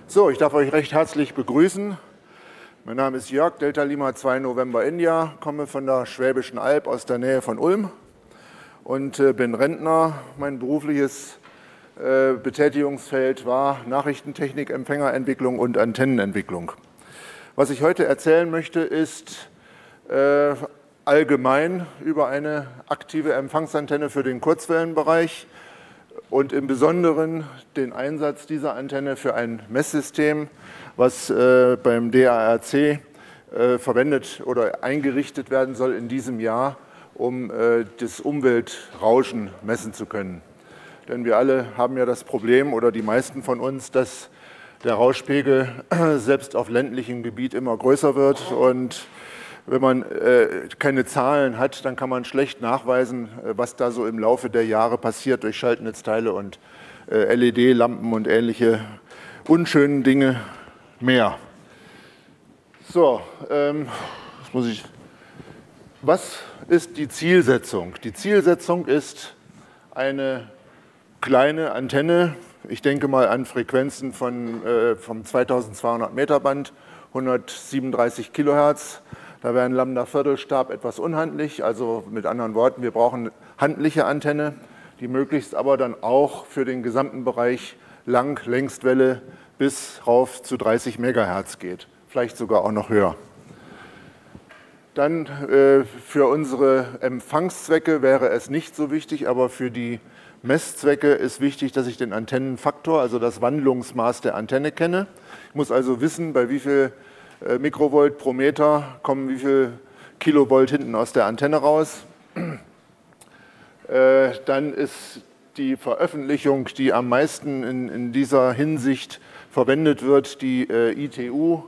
So, ich darf euch recht herzlich begrüßen. Mein Name ist Jörg, Delta Lima 2 November India, komme von der Schwäbischen Alb aus der Nähe von Ulm und bin Rentner. Mein berufliches Betätigungsfeld war Nachrichtentechnik, Empfängerentwicklung und Antennenentwicklung. Was ich heute erzählen möchte, ist allgemein über eine aktive Empfangsantenne für den Kurzwellenbereich und im Besonderen den Einsatz dieser Antenne für ein Messsystem, was beim DARC verwendet oder eingerichtet werden soll in diesem Jahr, um das Umweltrauschen messen zu können. Denn wir alle haben ja das Problem, oder die meisten von uns, dass der Rauschpegel selbst auf ländlichem Gebiet immer größer wird. Und wenn man keine Zahlen hat, dann kann man schlecht nachweisen, was da so im Laufe der Jahre passiert durch Schaltnetzteile und LED-Lampen und ähnliche unschönen Dinge mehr. So, was ist die Zielsetzung? Die Zielsetzung ist eine kleine Antenne, ich denke mal an Frequenzen vom 2200 Meter Band, 137 Kilohertz. Da wäre ein Lambda-Viertelstab etwas unhandlich, also mit anderen Worten, wir brauchen eine handliche Antenne, die möglichst aber dann auch für den gesamten Bereich Längstwelle bis rauf zu 30 Megahertz geht, vielleicht sogar auch noch höher. Dann für unsere Empfangszwecke wäre es nicht so wichtig, aber für die Messzwecke ist wichtig, dass ich den Antennenfaktor, also das Wandlungsmaß der Antenne kenne. Ich muss also wissen, bei wie viel Mikrovolt pro Meter kommen wie viel Kilovolt hinten aus der Antenne raus. Dann ist die Veröffentlichung, die am meisten in dieser Hinsicht verwendet wird, die ITU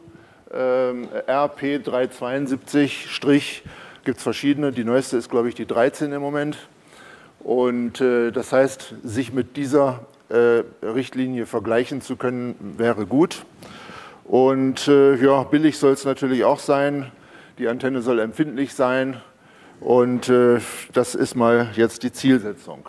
RP372', gibt es verschiedene, die neueste ist, glaube ich, die 13 im Moment. Und das heißt, sich mit dieser Richtlinie vergleichen zu können, wäre gut. Und ja, billig soll es natürlich auch sein. Die Antenne soll empfindlich sein. Und das ist mal jetzt die Zielsetzung.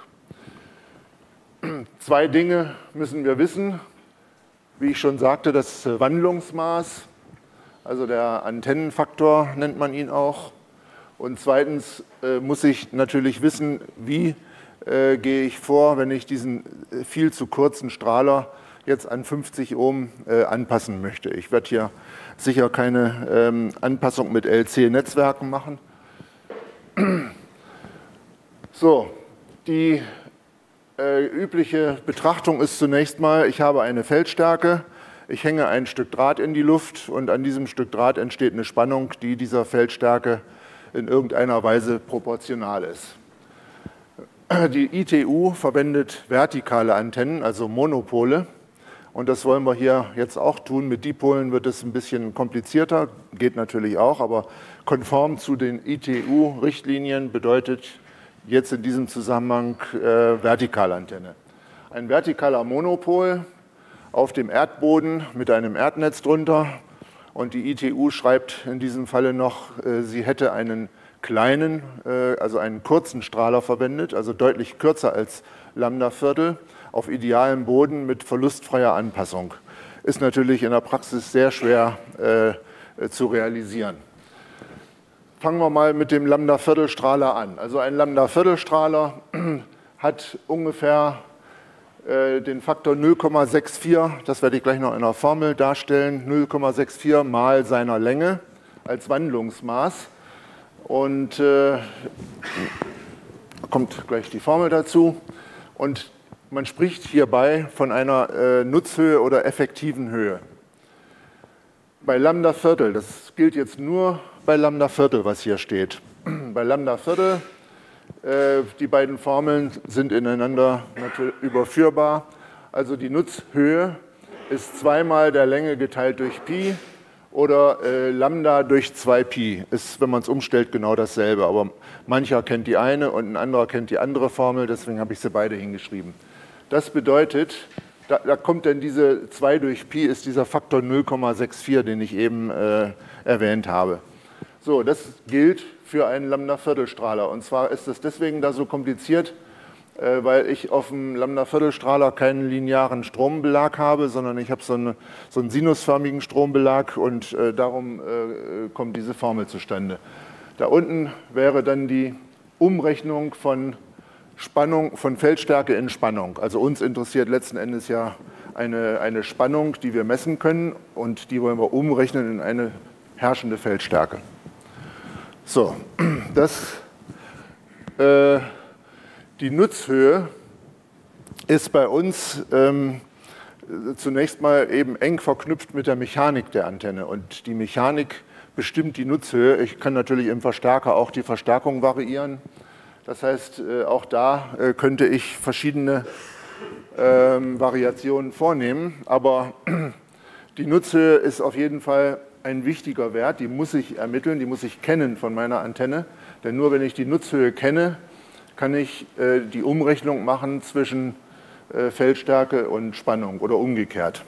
Zwei Dinge müssen wir wissen. Wie ich schon sagte, das Wandlungsmaß, also der Antennenfaktor nennt man ihn auch. Und zweitens muss ich natürlich wissen, wie gehe ich vor, wenn ich diesen viel zu kurzen Strahler jetzt an 50 Ohm anpassen möchte. Ich werde hier sicher keine Anpassung mit LC-Netzwerken machen. So, die übliche Betrachtung ist zunächst mal, ich habe eine Feldstärke, ich hänge ein Stück Draht in die Luft und an diesem Stück Draht entsteht eine Spannung, die dieser Feldstärke in irgendeiner Weise proportional ist. Die ITU verwendet vertikale Antennen, also Monopole. Und das wollen wir hier jetzt auch tun. Mit Dipolen wird es ein bisschen komplizierter, geht natürlich auch, aber konform zu den ITU-Richtlinien bedeutet jetzt in diesem Zusammenhang Vertikalantenne. Ein vertikaler Monopol auf dem Erdboden mit einem Erdnetz drunter. Und die ITU schreibt in diesem Falle noch, sie hätte einen kleinen, also einen kurzen Strahler verwendet, also deutlich kürzer als Lambda-Viertel, auf idealem Boden mit verlustfreier Anpassung. Ist natürlich in der Praxis sehr schwer zu realisieren. Fangen wir mal mit dem Lambda-Viertelstrahler an. Also ein Lambda-Viertelstrahler hat ungefähr den Faktor 0,64, das werde ich gleich noch in einer Formel darstellen, 0,64 mal seiner Länge als Wandlungsmaß. Und kommt gleich die Formel dazu. Und man spricht hierbei von einer Nutzhöhe oder effektiven Höhe. Bei Lambda-Viertel, das gilt jetzt nur bei Lambda-Viertel, was hier steht. Bei Lambda-Viertel, die beiden Formeln sind ineinander überführbar. Also die Nutzhöhe ist zweimal der Länge geteilt durch Pi oder Lambda durch 2Pi. Ist, wenn man es umstellt, genau dasselbe. Aber mancher kennt die eine und ein anderer kennt die andere Formel, deswegen habe ich sie beide hingeschrieben. Das bedeutet, da kommt dann diese 2 durch Pi, ist dieser Faktor 0,64, den ich eben erwähnt habe. So, das gilt für einen Lambda-Viertelstrahler. Und zwar ist es deswegen da so kompliziert, weil ich auf dem Lambda-Viertelstrahler keinen linearen Strombelag habe, sondern ich habe so einen sinusförmigen Strombelag und darum kommt diese Formel zustande. Da unten wäre dann die Umrechnung von Spannung, von Feldstärke in Spannung. Also uns interessiert letzten Endes ja eine Spannung, die wir messen können und die wollen wir umrechnen in eine herrschende Feldstärke. So, die Nutzhöhe ist bei uns zunächst mal eben eng verknüpft mit der Mechanik der Antenne und die Mechanik bestimmt die Nutzhöhe. Ich kann natürlich im Verstärker auch die Verstärkung variieren. Das heißt, auch da könnte ich verschiedene Variationen vornehmen, aber die Nutzhöhe ist auf jeden Fall ein wichtiger Wert, die muss ich ermitteln, die muss ich kennen von meiner Antenne, denn nur wenn ich die Nutzhöhe kenne, kann ich die Umrechnung machen zwischen Feldstärke und Spannung oder umgekehrt.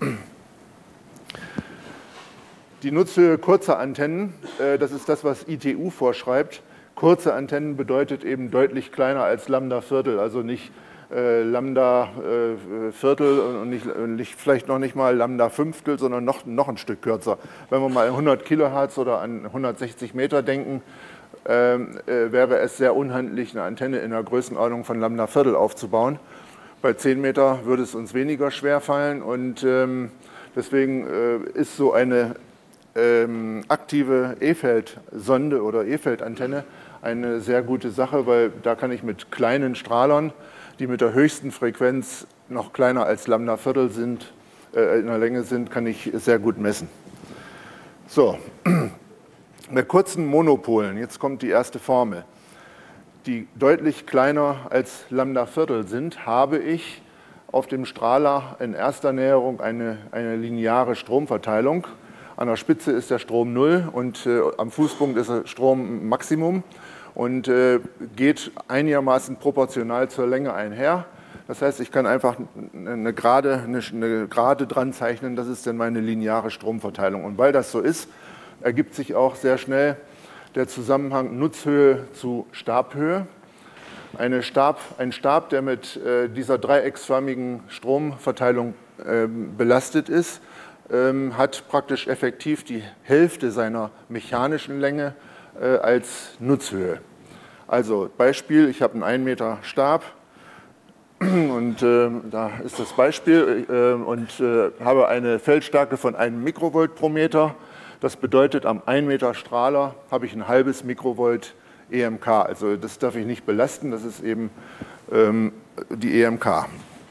Die Nutzhöhe kurzer Antennen, das ist das, was ITU vorschreibt. Kurze Antennen bedeutet eben deutlich kleiner als Lambda-Viertel, also nicht Lambda-Viertel und vielleicht noch nicht mal Lambda-Fünftel, sondern noch ein Stück kürzer. Wenn wir mal an 100 Kilohertz oder an 160 Meter denken, wäre es sehr unhandlich, eine Antenne in der Größenordnung von Lambda-Viertel aufzubauen. Bei 10 Meter würde es uns weniger schwer fallen und deswegen ist so eine aktive E-Feld-Sonde oder E-Feld-Antenne eine sehr gute Sache, weil da kann ich mit kleinen Strahlern, die mit der höchsten Frequenz noch kleiner als Lambda-Viertel sind, in der Länge sind, kann ich sehr gut messen. So, bei kurzen Monopolen, jetzt kommt die erste Formel, die deutlich kleiner als Lambda-Viertel sind, habe ich auf dem Strahler in erster Näherung eine lineare Stromverteilung. An der Spitze ist der Strom 0 und am Fußpunkt ist der Strom Maximum und geht einigermaßen proportional zur Länge einher. Das heißt, ich kann einfach eine Gerade dran zeichnen, das ist dann meine lineare Stromverteilung. Und weil das so ist, ergibt sich auch sehr schnell der Zusammenhang Nutzhöhe zu Stabhöhe. Ein Stab, der mit dieser dreiecksförmigen Stromverteilung belastet ist, hat praktisch effektiv die Hälfte seiner mechanischen Länge als Nutzhöhe. Also Beispiel, ich habe einen 1 Meter Stab und da ist das Beispiel und habe eine Feldstärke von 1 Mikrovolt pro Meter. Das bedeutet, am 1 Meter Strahler habe ich ein halbes Mikrovolt EMK. Also das darf ich nicht belasten, das ist eben die EMK.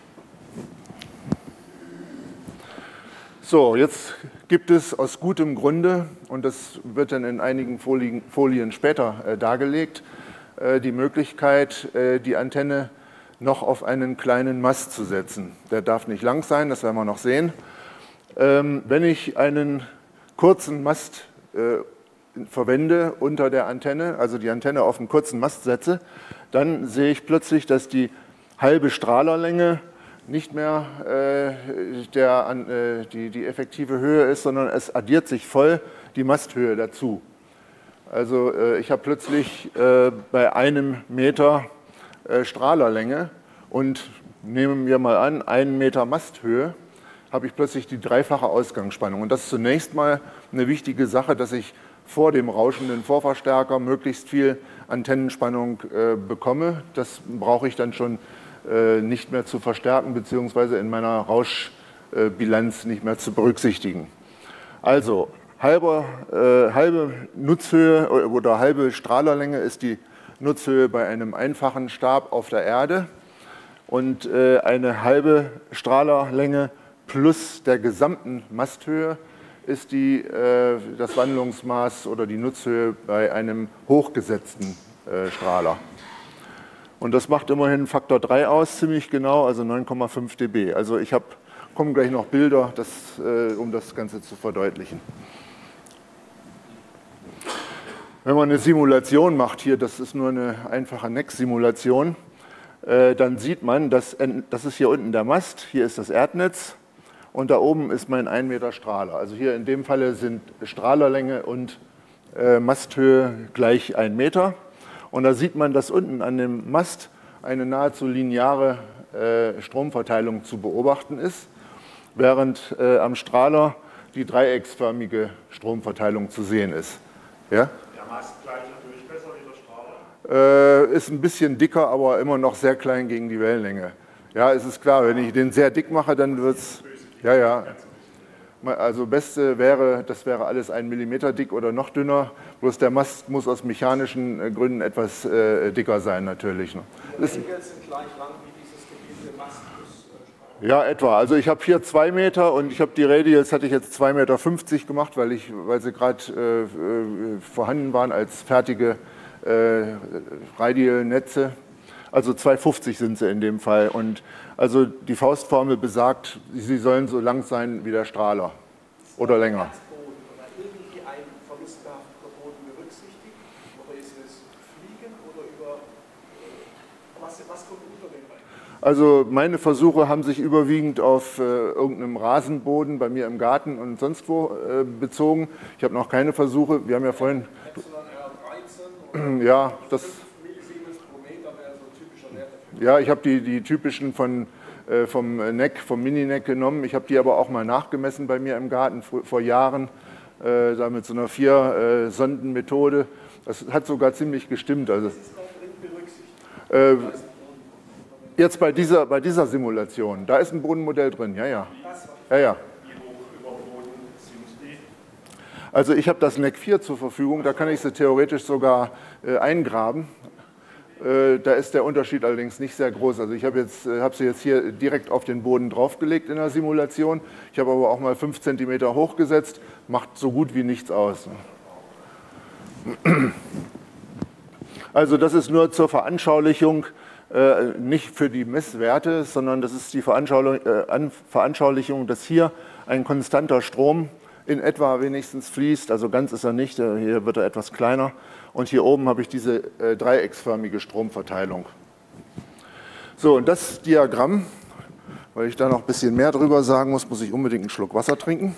So, jetzt gibt es aus gutem Grunde, und das wird dann in einigen Folien später dargelegt, die Möglichkeit, die Antenne noch auf einen kleinen Mast zu setzen. Der darf nicht lang sein, das werden wir noch sehen. Wenn ich einen kurzen Mast verwende unter der Antenne, also die Antenne auf einen kurzen Mast setze, dann sehe ich plötzlich, dass die halbe Strahlerlänge nicht mehr die effektive Höhe ist, sondern es addiert sich voll die Masthöhe dazu. Also ich habe plötzlich bei 1 Meter Strahlerlänge und nehmen wir mal an, 1 Meter Masthöhe, habe ich plötzlich die dreifache Ausgangsspannung. Und das ist zunächst mal eine wichtige Sache, dass ich vor dem rauschenden Vorverstärker möglichst viel Antennenspannung bekomme. Das brauche ich dann schon nicht mehr zu verstärken, beziehungsweise in meiner Rauschbilanz nicht mehr zu berücksichtigen. Also halbe Nutzhöhe oder halbe Strahlerlänge ist die Nutzhöhe bei einem einfachen Stab auf der Erde und eine halbe Strahlerlänge plus der gesamten Masthöhe ist das Wandlungsmaß oder die Nutzhöhe bei einem hochgesetzten Strahler. Und das macht immerhin Faktor 3 aus, ziemlich genau, also 9,5 dB. Also kommen gleich noch Bilder, um das Ganze zu verdeutlichen. Wenn man eine Simulation macht hier, das ist nur eine einfache NEC-Simulation, dann sieht man, das ist hier unten der Mast, hier ist das Erdnetz und da oben ist mein 1 Meter Strahler. Also hier in dem Falle sind Strahlerlänge und Masthöhe gleich 1 Meter. Und da sieht man, dass unten an dem Mast eine nahezu lineare Stromverteilung zu beobachten ist, während am Strahler die dreiecksförmige Stromverteilung zu sehen ist. Ja? Der Mast gleicher Durchmesser wie der Strahler? Ist ein bisschen dicker, aber immer noch sehr klein gegen die Wellenlänge. Ja, es ist klar, wenn ich den sehr dick mache, dann wird es... Ja, ja. Also beste wäre, das wäre alles 1 Millimeter dick oder noch dünner, bloß der Mast muss aus mechanischen Gründen etwas dicker sein natürlich. Ne? Die Regeln sind gleich lang wie dieses Gebiet Mast plus Strahler? Ja, etwa. Also ich habe hier 2 Meter und ich habe die Radials, hatte ich jetzt 2,50 Meter gemacht, weil sie gerade vorhanden waren als fertige Radial-Netze. Also 2,50 sind sie in dem Fall. Und also die Faustformel besagt, sie sollen so lang sein wie der Strahler oder länger. Boden oder irgendwie ein verlustbehafteter Boden berücksichtigt? Oder ist es Fliegen oder über was kommt unter dem rein? Also meine Versuche haben sich überwiegend auf irgendeinem Rasenboden bei mir im Garten und sonst wo bezogen. Ich habe noch keine Versuche. Wir haben ja vorhin... Ja, das... Ja, ich habe die typischen vom Mini-Neck genommen. Ich habe die aber auch mal nachgemessen bei mir im Garten vor Jahren, da mit so einer 4-Sonden-Methode. Das hat sogar ziemlich gestimmt. Also, jetzt bei dieser Simulation, da ist ein Bodenmodell drin, ja, ja. Ja, ja. Wie hoch über Boden sind die? Also ich habe das Neck 4 zur Verfügung, da kann ich sie theoretisch sogar eingraben. Da ist der Unterschied allerdings nicht sehr groß. Also ich habe sie jetzt hier direkt auf den Boden draufgelegt in der Simulation. Ich habe aber auch mal 5 cm hochgesetzt, macht so gut wie nichts aus. Also das ist nur zur Veranschaulichung, nicht für die Messwerte, sondern das ist die Veranschaulichung, dass hier ein konstanter Strom in etwa wenigstens fließt. Also ganz ist er nicht, hier wird er etwas kleiner. Und hier oben habe ich diese dreiecksförmige Stromverteilung. So, und das Diagramm, weil ich da noch ein bisschen mehr drüber sagen muss, muss ich unbedingt einen Schluck Wasser trinken.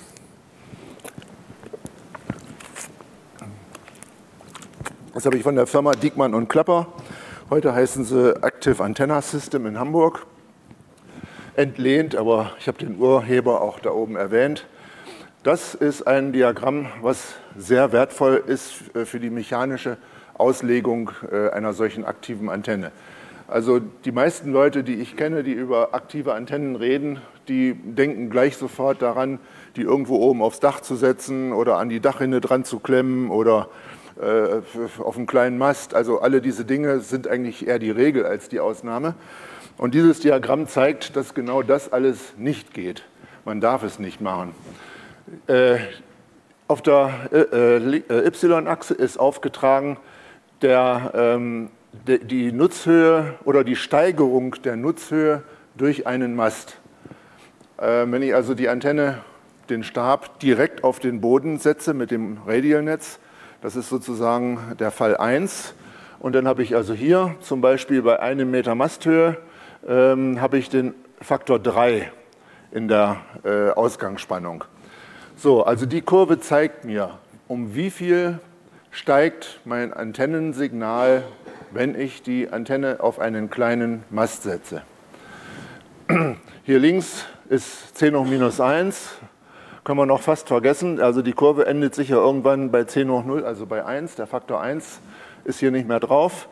Das habe ich von der Firma Diekmann und Klapper. Heute heißen sie Active Antenna System in Hamburg. Entlehnt, aber ich habe den Urheber auch da oben erwähnt. Das ist ein Diagramm, was sehr wertvoll ist für die mechanische Auslegung einer solchen aktiven Antenne. Also die meisten Leute, die ich kenne, die über aktive Antennen reden, die denken gleich sofort daran, die irgendwo oben aufs Dach zu setzen oder an die Dachrinne dran zu klemmen oder auf einen kleinen Mast. Also alle diese Dinge sind eigentlich eher die Regel als die Ausnahme. Und dieses Diagramm zeigt, dass genau das alles nicht geht. Man darf es nicht machen. Auf der Y-Achse ist aufgetragen die Nutzhöhe oder die Steigerung der Nutzhöhe durch einen Mast. Wenn ich also die Antenne, den Stab direkt auf den Boden setze mit dem Radialnetz, das ist sozusagen der Fall 1. Und dann habe ich also hier zum Beispiel bei 1 Meter Masthöhe habe ich den Faktor 3 in der Ausgangsspannung. So, also die Kurve zeigt mir, um wie viel steigt mein Antennensignal, wenn ich die Antenne auf einen kleinen Mast setze. Hier links ist 10 hoch minus 1, können wir noch fast vergessen. Also die Kurve endet sicher irgendwann bei 10 hoch 0, also bei 1. Der Faktor 1 ist hier nicht mehr drauf.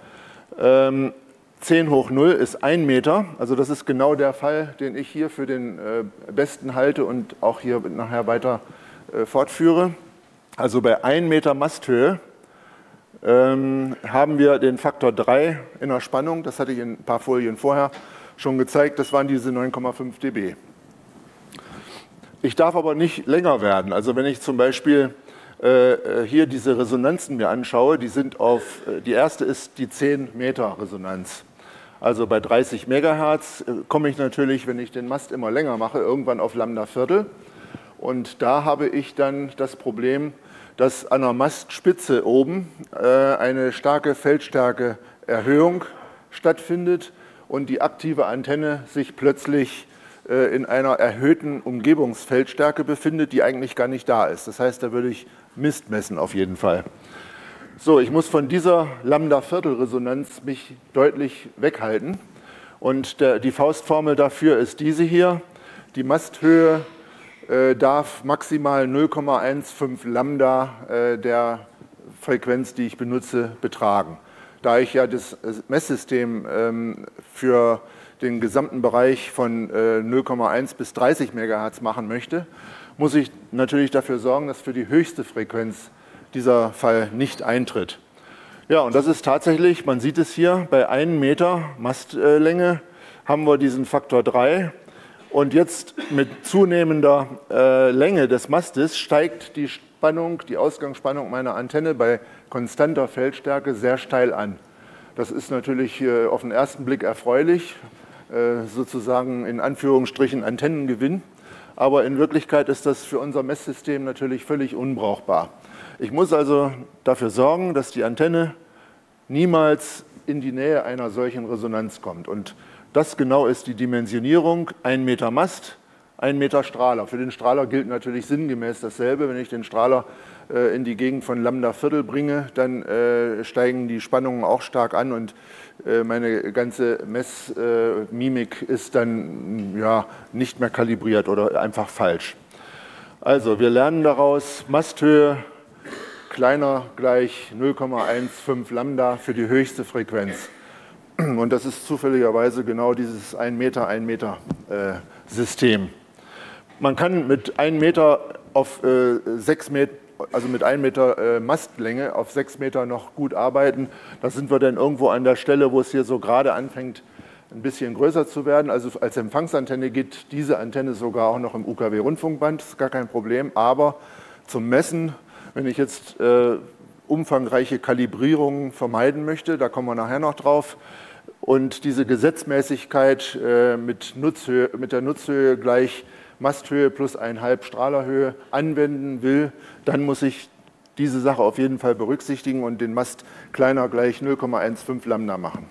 10 hoch 0 ist 1 Meter, also das ist genau der Fall, den ich hier für den besten halte und auch hier nachher weiter fortführe. Also bei 1 Meter Masthöhe haben wir den Faktor 3 in der Spannung, das hatte ich in ein paar Folien vorher schon gezeigt, das waren diese 9,5 dB. Ich darf aber nicht länger werden, also wenn ich zum Beispiel hier diese Resonanzen mir anschaue, die erste ist die 10 Meter Resonanz. Also bei 30 Megahertz komme ich natürlich, wenn ich den Mast immer länger mache, irgendwann auf Lambda-Viertel. Und da habe ich dann das Problem, dass an der Mastspitze oben eine starke Feldstärke-Erhöhung stattfindet und die aktive Antenne sich plötzlich in einer erhöhten Umgebungsfeldstärke befindet, die eigentlich gar nicht da ist. Das heißt, da würde ich Mist messen auf jeden Fall. So, ich muss von dieser Lambda-Viertel-Resonanz mich deutlich weghalten. Und die Faustformel dafür ist diese hier. Die Masthöhe darf maximal 0,15 Lambda der Frequenz, die ich benutze, betragen. Da ich ja das Messsystem für den gesamten Bereich von 0,1 bis 30 MHz machen möchte, muss ich natürlich dafür sorgen, dass für die höchste Frequenz dieser Fall nicht eintritt. Ja, und das ist tatsächlich, man sieht es hier, bei 1 Meter Mastlänge haben wir diesen Faktor 3. Und jetzt mit zunehmender Länge des Mastes steigt die Spannung, die Ausgangsspannung meiner Antenne bei konstanter Feldstärke sehr steil an. Das ist natürlich auf den ersten Blick erfreulich, sozusagen in Anführungsstrichen Antennengewinn. Aber in Wirklichkeit ist das für unser Messsystem natürlich völlig unbrauchbar. Ich muss also dafür sorgen, dass die Antenne niemals in die Nähe einer solchen Resonanz kommt. Und das genau ist die Dimensionierung, 1 Meter Mast, 1 Meter Strahler. Für den Strahler gilt natürlich sinngemäß dasselbe. Wenn ich den Strahler in die Gegend von Lambda-Viertel bringe, dann steigen die Spannungen auch stark an und meine ganze Messmimik ist dann ja, nicht mehr kalibriert oder einfach falsch. Also wir lernen daraus, Masthöhe kleiner gleich 0,15 Lambda für die höchste Frequenz. Und das ist zufälligerweise genau dieses 1 Meter System. Man kann mit 1 Meter auf 6 Meter, also mit 1 Meter Mastlänge auf 6 Meter noch gut arbeiten. Da sind wir dann irgendwo an der Stelle, wo es hier so gerade anfängt, ein bisschen größer zu werden. Also als Empfangsantenne geht diese Antenne sogar auch noch im UKW-Rundfunkband, das ist gar kein Problem. Aber zum Messen, wenn ich jetzt umfangreiche Kalibrierungen vermeiden möchte, da kommen wir nachher noch drauf, und diese Gesetzmäßigkeit mit der Nutzhöhe gleich Masthöhe plus 1,5 Strahlerhöhe anwenden will, dann muss ich diese Sache auf jeden Fall berücksichtigen und den Mast kleiner gleich 0,15 Lambda machen.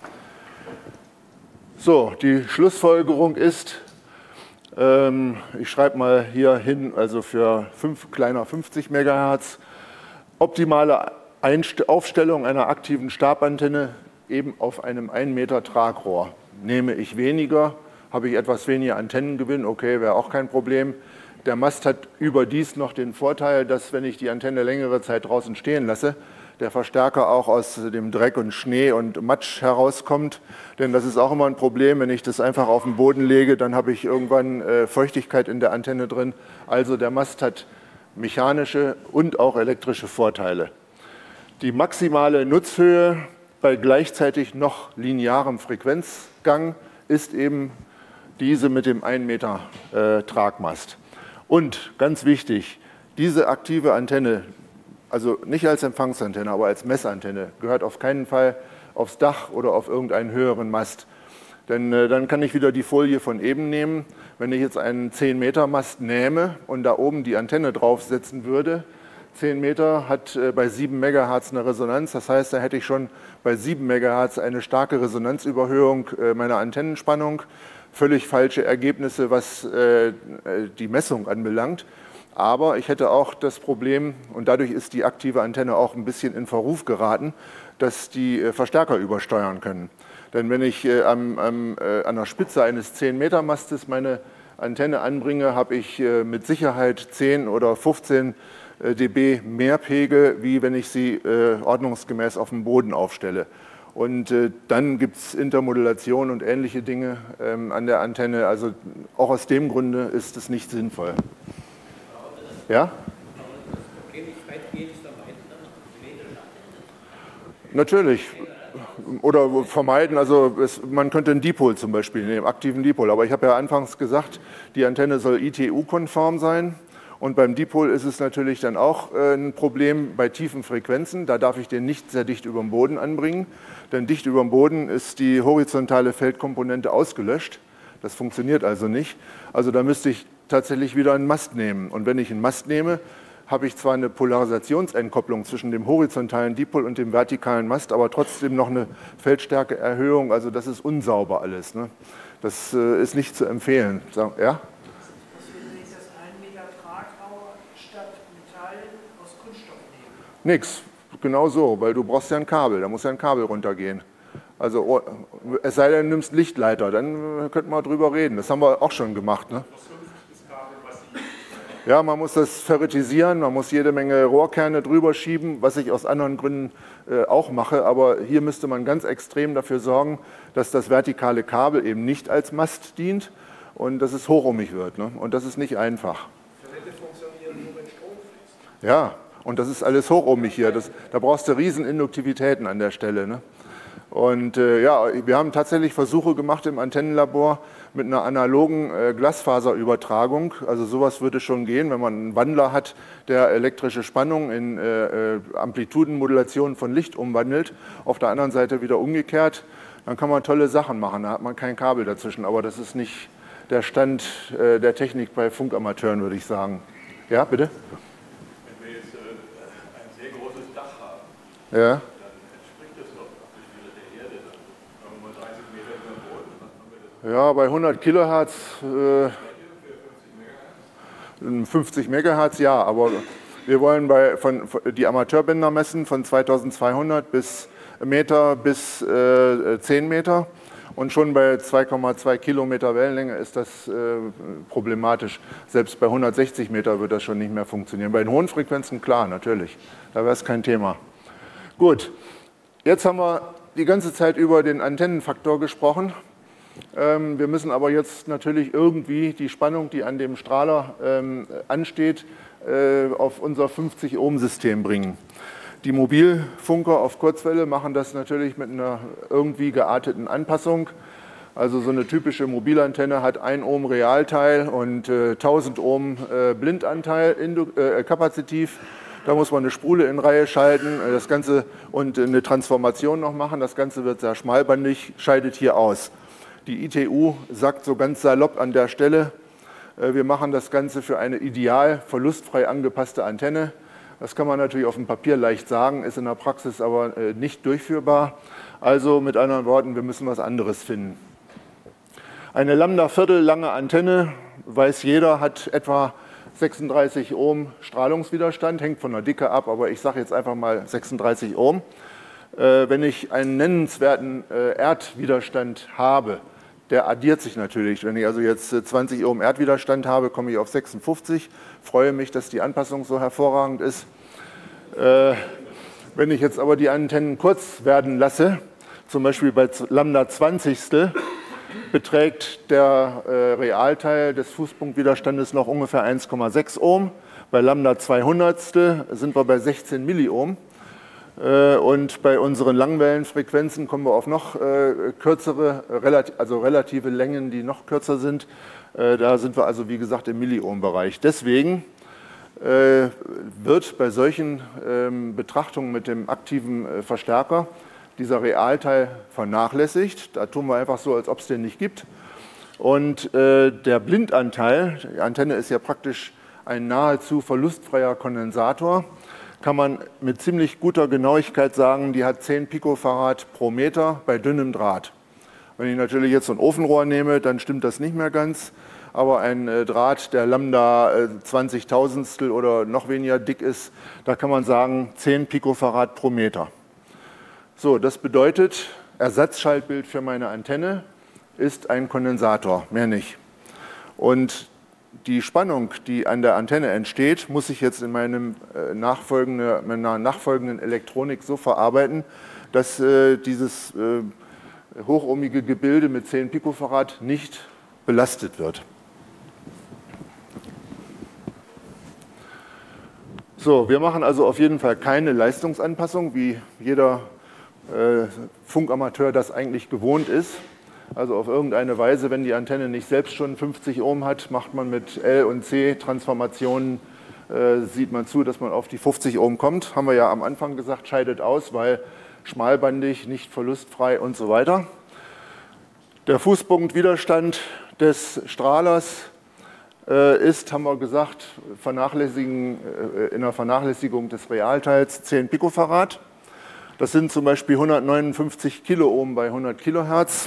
So, die Schlussfolgerung ist, ich schreibe mal hier hin, also für kleiner 50 MHz, optimale Aufstellung einer aktiven Stabantenne eben auf einem 1 Meter Tragrohr. Nehme ich weniger, habe ich etwas weniger Antennengewinn, okay, wäre auch kein Problem. Der Mast hat überdies noch den Vorteil, dass, wenn ich die Antenne längere Zeit draußen stehen lasse, der Verstärker auch aus dem Dreck und Schnee und Matsch herauskommt. Denn das ist auch immer ein Problem, wenn ich das einfach auf den Boden lege, dann habe ich irgendwann Feuchtigkeit in der Antenne drin. Also der Mast hat mechanische und auch elektrische Vorteile. Die maximale Nutzhöhe bei gleichzeitig noch linearem Frequenzgang ist eben diese mit dem 1 Meter Tragmast. Und ganz wichtig, diese aktive Antenne, also nicht als Empfangsantenne, aber als Messantenne, gehört auf keinen Fall aufs Dach oder auf irgendeinen höheren Mast. Denn dann kann ich wieder die Folie von eben nehmen. Wenn ich jetzt einen 10 Meter Mast nehme und da oben die Antenne draufsetzen würde, 10 Meter hat bei 7 MHz eine Resonanz, das heißt, da hätte ich schon bei 7 MHz eine starke Resonanzüberhöhung meiner Antennenspannung. Völlig falsche Ergebnisse, was die Messung anbelangt. Aber ich hätte auch das Problem, und dadurch ist die aktive Antenne auch ein bisschen in Verruf geraten, dass die Verstärker übersteuern können. Denn wenn ich an der Spitze eines 10 Meter Mastes meine Antenne anbringe, habe ich mit Sicherheit 10 oder 15 dB mehr Pegel, wie wenn ich sie ordnungsgemäß auf dem Boden aufstelle. Und dann gibt es Intermodulation und ähnliche Dinge an der Antenne. Also auch aus dem Grunde ist es nicht sinnvoll. Ja? Natürlich. Oder vermeiden, also man könnte einen Dipol zum Beispiel nehmen, aktiven Dipol. Aber ich habe ja anfangs gesagt, die Antenne soll ITU-konform sein. Und beim Dipol ist es natürlich dann auch ein Problem bei tiefen Frequenzen. Da darf ich den nicht sehr dicht über dem Boden anbringen, denn dicht über dem Boden ist die horizontale Feldkomponente ausgelöscht. Das funktioniert also nicht. Also da müsste ich tatsächlich wieder einen Mast nehmen. Und wenn ich einen Mast nehme, habe ich zwar eine Polarisationsentkopplung zwischen dem horizontalen Dipol und dem vertikalen Mast, aber trotzdem noch eine Feldstärkeerhöhung. Also das ist unsauber alles, ne? Das ist nicht zu empfehlen. Ja? Nix. Genau so, weil du brauchst ja ein Kabel, da muss ja ein Kabel runtergehen. Also es sei denn, du nimmst Lichtleiter, dann könnten wir drüber reden. Das haben wir auch schon gemacht. Ne? Ja, man muss das ferritisieren, man muss jede Menge Rohrkerne drüber schieben, was ich aus anderen Gründen auch mache. Aber hier müsste man ganz extrem dafür sorgen, dass das vertikale Kabel eben nicht als Mast dient und dass es hochohmig wird. Ne? Und das ist nicht einfach. Geräte funktionieren nur, wenn Strom fließt. Ja, und das ist alles hochohmig hier. Da brauchst du riesen Induktivitäten an der Stelle. Ne? Und ja, wir haben tatsächlich Versuche gemacht im Antennenlabor mit einer analogen Glasfaserübertragung. Also sowas würde schon gehen, wenn man einen Wandler hat, der elektrische Spannung in Amplitudenmodulation von Licht umwandelt. Auf der anderen Seite wieder umgekehrt. Dann kann man tolle Sachen machen, da hat man kein Kabel dazwischen. Aber das ist nicht der Stand der Technik bei Funkamateuren, würde ich sagen. Ja, bitte? Wenn wir jetzt ein sehr großes Dach haben, Ja. dann entspricht das doch praktisch wieder der Erde. Dann haben wir mal 30 Meter über dem Boden. Dann haben wir das Ja, bei 100 Kilohertz, 50 Megahertz, ja, aber wir wollen die Amateurbänder messen von 2200 Meter bis 10 Meter und schon bei 2,2 Kilometer Wellenlänge ist das problematisch. Selbst bei 160 Meter wird das schon nicht mehr funktionieren. Bei den hohen Frequenzen, klar, natürlich, da wäre es kein Thema. Gut, jetzt haben wir die ganze Zeit über den Antennenfaktor gesprochen. Wir müssen aber jetzt natürlich irgendwie die Spannung, die an dem Strahler ansteht, auf unser 50-Ohm-System bringen. Die Mobilfunker auf Kurzwelle machen das natürlich mit einer irgendwie gearteten Anpassung. Also so eine typische Mobilantenne hat 1 Ohm Realteil und 1000 Ohm Blindanteil kapazitiv. Da muss man eine Spule in Reihe schalten, das Ganze und eine Transformation noch machen. Das Ganze wird sehr schmalbandig, scheidet hier aus. Die ITU sagt so ganz salopp an der Stelle, wir machen das Ganze für eine ideal verlustfrei angepasste Antenne. Das kann man natürlich auf dem Papier leicht sagen, ist in der Praxis aber nicht durchführbar. Also mit anderen Worten, wir müssen was anderes finden. Eine Lambda-Viertel lange Antenne, weiß jeder, hat etwa 36 Ohm Strahlungswiderstand, hängt von der Dicke ab, aber ich sage jetzt einfach mal 36 Ohm. Wenn ich einen nennenswerten Erdwiderstand habe, der addiert sich natürlich. Wenn ich also jetzt 20 Ohm Erdwiderstand habe, komme ich auf 56. Freue mich, dass die Anpassung so hervorragend ist. Wenn ich jetzt aber die Antennen kurz werden lasse, zum Beispiel bei Lambda 20, beträgt der Realteil des Fußpunktwiderstandes noch ungefähr 1,6 Ohm. Bei Lambda 200 sind wir bei 16 Milliohm. Und bei unseren Langwellenfrequenzen kommen wir auf noch kürzere, also relative Längen, die noch kürzer sind. Da sind wir also, wie gesagt, im Milliohm-Bereich. Deswegen wird bei solchen Betrachtungen mit dem aktiven Verstärker dieser Realteil vernachlässigt. Da tun wir einfach so, als ob es den nicht gibt. Und der Blindanteil, die Antenne ist ja praktisch ein nahezu verlustfreier Kondensator, kann man mit ziemlich guter Genauigkeit sagen, die hat 10 Picofarad pro Meter bei dünnem Draht. Wenn ich natürlich jetzt so ein Ofenrohr nehme, dann stimmt das nicht mehr ganz. Aber ein Draht, der Lambda 20.000stel oder noch weniger dick ist, da kann man sagen 10 Picofarad pro Meter. So, das bedeutet, Ersatzschaltbild für meine Antenne ist ein Kondensator, mehr nicht. Und die Spannung, die an der Antenne entsteht, muss ich jetzt in meiner nachfolgenden Elektronik so verarbeiten, dass dieses hochohmige Gebilde mit 10 Picofarad nicht belastet wird. So, wir machen also auf jeden Fall keine Leistungsanpassung, wie jeder Funkamateur das eigentlich gewohnt ist. Also auf irgendeine Weise, wenn die Antenne nicht selbst schon 50 Ohm hat, macht man mit L- und C-Transformationen, sieht man zu, dass man auf die 50 Ohm kommt. Haben wir ja am Anfang gesagt, scheidet aus, weil schmalbandig, nicht verlustfrei und so weiter. Der Fußpunktwiderstand des Strahlers ist, haben wir gesagt, in der Vernachlässigung des Realteils 10 Picofarad. Das sind zum Beispiel 159 Kiloohm bei 100 Kilohertz.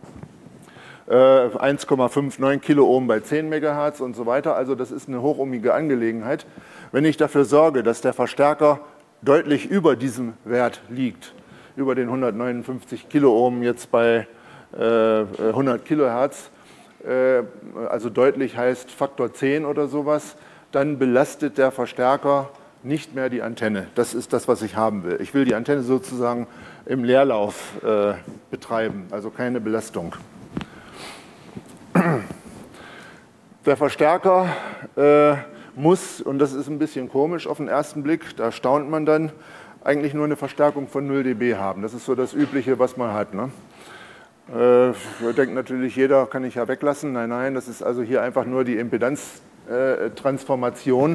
1,59 Kiloohm bei 10 Megahertz und so weiter. Also das ist eine hochohmige Angelegenheit. Wenn ich dafür sorge, dass der Verstärker deutlich über diesem Wert liegt, über den 159 Kiloohm jetzt bei 100 Kilohertz, also deutlich heißt Faktor 10 oder sowas, dann belastet der Verstärker nicht mehr die Antenne. Das ist das, was ich haben will. Ich will die Antenne sozusagen im Leerlauf betreiben, also keine Belastung. Der Verstärker muss, und das ist ein bisschen komisch auf den ersten Blick, da staunt man dann, eigentlich nur eine Verstärkung von 0 dB haben. Das ist so das Übliche, was man hat, ne? Da denkt natürlich jeder, kann ich ja weglassen. Nein, nein, das ist also hier einfach nur die Impedanztransformation.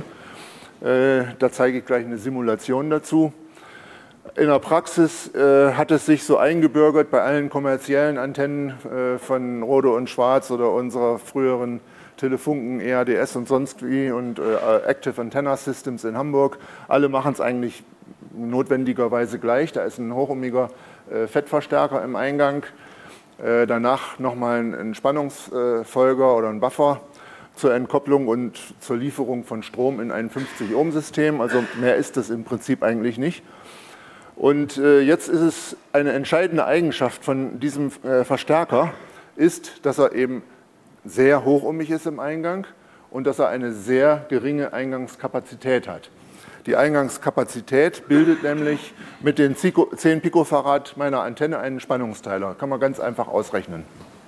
Da zeige ich gleich eine Simulation dazu. In der Praxis hat es sich so eingebürgert bei allen kommerziellen Antennen von Rode und Schwarz oder unserer früheren Telefunken, EADS und sonst wie und Active Antenna Systems in Hamburg. Alle machen es eigentlich notwendigerweise gleich. Da ist ein hochohmiger Fettverstärker im Eingang. Danach nochmal ein Spannungsfolger oder ein Buffer zur Entkopplung und zur Lieferung von Strom in ein 50-Ohm-System. Also mehr ist das im Prinzip eigentlich nicht. Und jetzt ist es eine entscheidende Eigenschaft von diesem Verstärker, ist, dass er eben sehr hochohmig ist im Eingang und dass er eine sehr geringe Eingangskapazität hat. Die Eingangskapazität bildet nämlich mit den 10 Picofarad meiner Antenne einen Spannungsteiler. Kann man ganz einfach ausrechnen.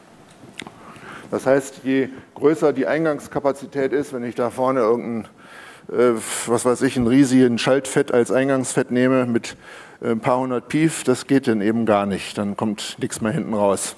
Das heißt, je größer die Eingangskapazität ist, wenn ich da vorne irgendeinen, was weiß ich, einen riesigen Schaltfett als Eingangsfett nehme mit ein paar hundert Pief, das geht dann eben gar nicht. Dann kommt nichts mehr hinten raus.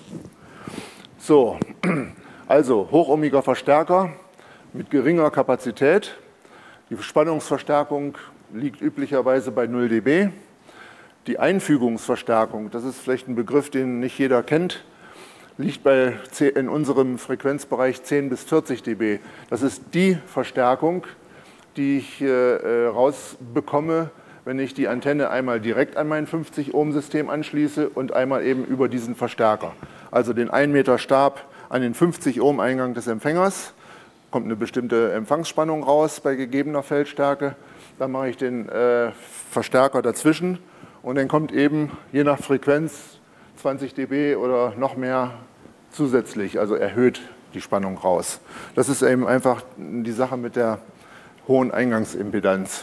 So, also hochohmiger Verstärker mit geringer Kapazität. Die Spannungsverstärkung liegt üblicherweise bei 0 dB. Die Einfügungsverstärkung, das ist vielleicht ein Begriff, den nicht jeder kennt, liegt in unserem Frequenzbereich 10 bis 40 dB. Das ist die Verstärkung, die ich rausbekomme, wenn ich die Antenne einmal direkt an mein 50-Ohm-System anschließe und einmal eben über diesen Verstärker. Also den 1 Meter Stab an den 50-Ohm-Eingang des Empfängers. Kommt eine bestimmte Empfangsspannung raus bei gegebener Feldstärke. Dann mache ich den Verstärker dazwischen und dann kommt eben je nach Frequenz 20 dB oder noch mehr zusätzlich, also erhöht die Spannung raus. Das ist eben einfach die Sache mit der hohen Eingangsimpedanz.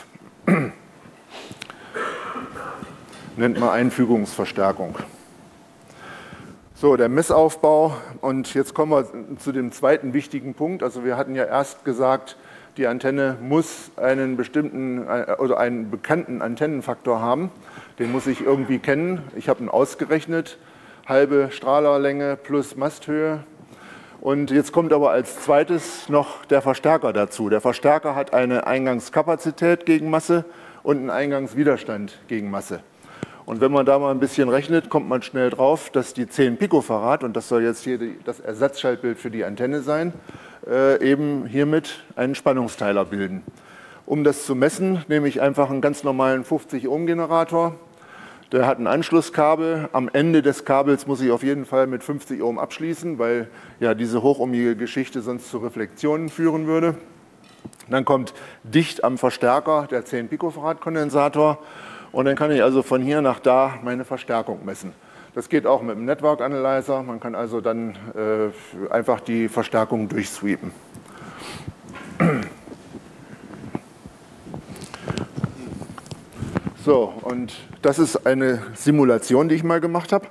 Nennt man Einfügungsverstärkung. So, der Messaufbau, und jetzt kommen wir zu dem zweiten wichtigen Punkt. Also wir hatten ja erst gesagt, die Antenne muss einen bestimmten oder einen bekannten Antennenfaktor haben. Den muss ich irgendwie kennen. Ich habe ihn ausgerechnet, halbe Strahlerlänge plus Masthöhe. Und jetzt kommt aber als zweites noch der Verstärker dazu. Der Verstärker hat eine Eingangskapazität gegen Masse und einen Eingangswiderstand gegen Masse. Und wenn man da mal ein bisschen rechnet, kommt man schnell drauf, dass die 10 Picofarad, und das soll jetzt hier das Ersatzschaltbild für die Antenne sein, eben hiermit einen Spannungsteiler bilden. Um das zu messen, nehme ich einfach einen ganz normalen 50-Ohm-Generator. Der hat ein Anschlusskabel. Am Ende des Kabels muss ich auf jeden Fall mit 50 Ohm abschließen, weil ja diese hochohmige Geschichte sonst zu Reflexionen führen würde. Dann kommt dicht am Verstärker der 10 Picofarad Kondensator. Und dann kann ich also von hier nach da meine Verstärkung messen. Das geht auch mit dem Network Analyzer. Man kann also dann einfach die Verstärkung durchsweepen. So, und das ist eine Simulation, die ich mal gemacht habe.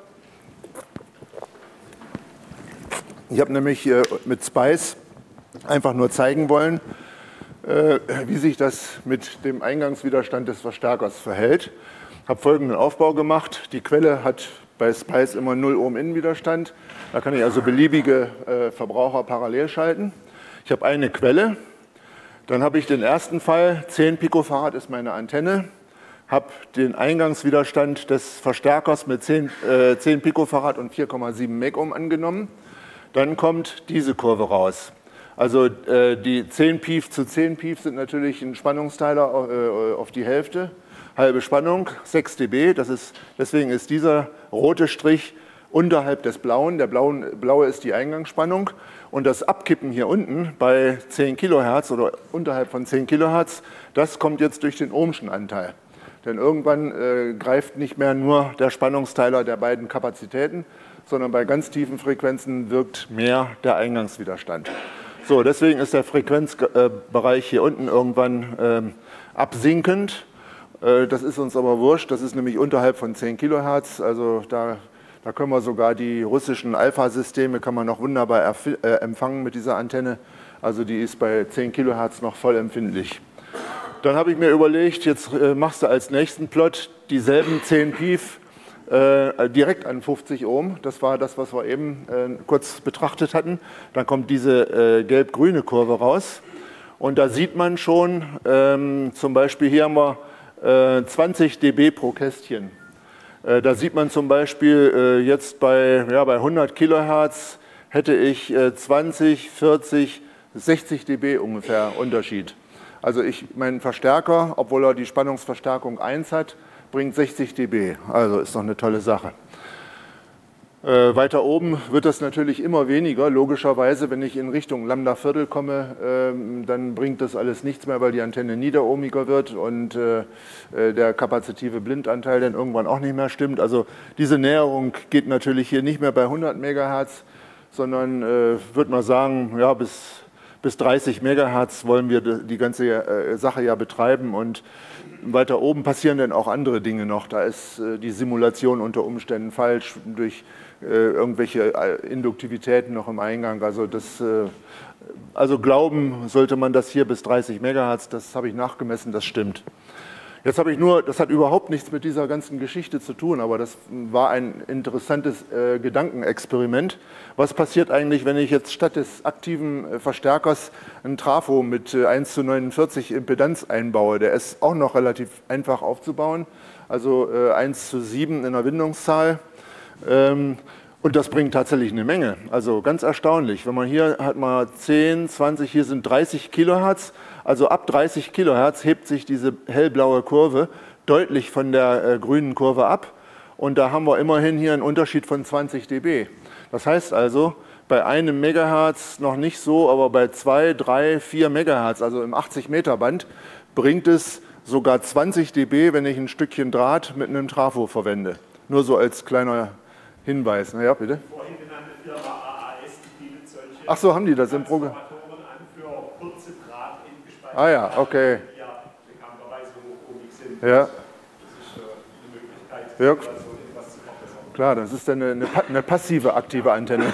Ich habe nämlich mit Spice einfach nur zeigen wollen, wie sich das mit dem Eingangswiderstand des Verstärkers verhält. Ich habe folgenden Aufbau gemacht. Die Quelle hat bei Spice immer 0 Ohm Innenwiderstand. Da kann ich also beliebige Verbraucher parallel schalten. Ich habe eine Quelle. Dann habe ich den ersten Fall, 10 Picofarad ist meine Antenne. Habe den Eingangswiderstand des Verstärkers mit 10 Picofarad und 4,7 Megohm angenommen. Dann kommt diese Kurve raus. Also die 10 Pief zu 10 Pief sind natürlich ein Spannungsteiler auf die Hälfte. Halbe Spannung, 6 dB. Deswegen ist dieser rote Strich unterhalb des blauen. Der blaue ist die Eingangsspannung. Und das Abkippen hier unten bei 10 Kilohertz oder unterhalb von 10 Kilohertz, das kommt jetzt durch den Ohmschen Anteil. Denn irgendwann greift nicht mehr nur der Spannungsteiler der beiden Kapazitäten, sondern bei ganz tiefen Frequenzen wirkt mehr der Eingangswiderstand. So, deswegen ist der Frequenzbereich hier unten irgendwann absinkend. Das ist uns aber wurscht, das ist nämlich unterhalb von 10 Kilohertz, also da können wir sogar die russischen Alpha-Systeme, kann man noch wunderbar empfangen mit dieser Antenne, also die ist bei 10 Kilohertz noch voll empfindlich. Dann habe ich mir überlegt, jetzt machst du als nächsten Plot dieselben 10 Pief direkt an 50 Ohm, das war das, was wir eben kurz betrachtet hatten. Dann kommt diese gelb-grüne Kurve raus und da sieht man schon, zum Beispiel hier haben wir 20 dB pro Kästchen. Da sieht man zum Beispiel jetzt bei 100 Kilohertz hätte ich 20, 40, 60 dB ungefähr Unterschied. Also mein Verstärker, obwohl er die Spannungsverstärkung 1 hat, bringt 60 dB. Also ist doch eine tolle Sache. Weiter oben wird das natürlich immer weniger. Logischerweise, wenn ich in Richtung Lambda-Viertel komme, dann bringt das alles nichts mehr, weil die Antenne niederohmiger wird und der kapazitive Blindanteil dann irgendwann auch nicht mehr stimmt. Also diese Näherung geht natürlich hier nicht mehr bei 100 Megahertz, sondern würde man sagen, ja, bis 30 Megahertz wollen wir die ganze Sache ja betreiben und weiter oben passieren dann auch andere Dinge noch. Da ist die Simulation unter Umständen falsch durch irgendwelche Induktivitäten noch im Eingang. Also glauben sollte man das hier bis 30 Megahertz, das habe ich nachgemessen, das stimmt. Jetzt habe ich das hat überhaupt nichts mit dieser ganzen Geschichte zu tun, aber das war ein interessantes Gedankenexperiment. Was passiert eigentlich, wenn ich jetzt statt des aktiven Verstärkers einen Trafo mit 1:49 Impedanz einbaue? Der ist auch noch relativ einfach aufzubauen, also 1:7 in der Windungszahl. Und das bringt tatsächlich eine Menge, also ganz erstaunlich. Wenn man hier hat mal 10, 20, hier sind 30 Kilohertz, also ab 30 Kilohertz hebt sich diese hellblaue Kurve deutlich von der grünen Kurve ab und da haben wir immerhin hier einen Unterschied von 20 dB. Das heißt also, bei einem Megahertz noch nicht so, aber bei 2, 3, 4 Megahertz, also im 80 Meter Band, bringt es sogar 20 dB, wenn ich ein Stückchen Draht mit einem Trafo verwende. Nur so als kleiner Hinweis. Na ja, bitte. Vorhin genannte Firma AAS, die bietet solche Ach so, haben die das im Programm? Transformatoren an für kurze Draht in gespeicherte Ah ja, okay. die ja bekannterweise hochohmig sind. Ja. Das ist eine Möglichkeit, Ja. so etwas zu verbessern. Klar, das ist dann eine passive aktive Antenne.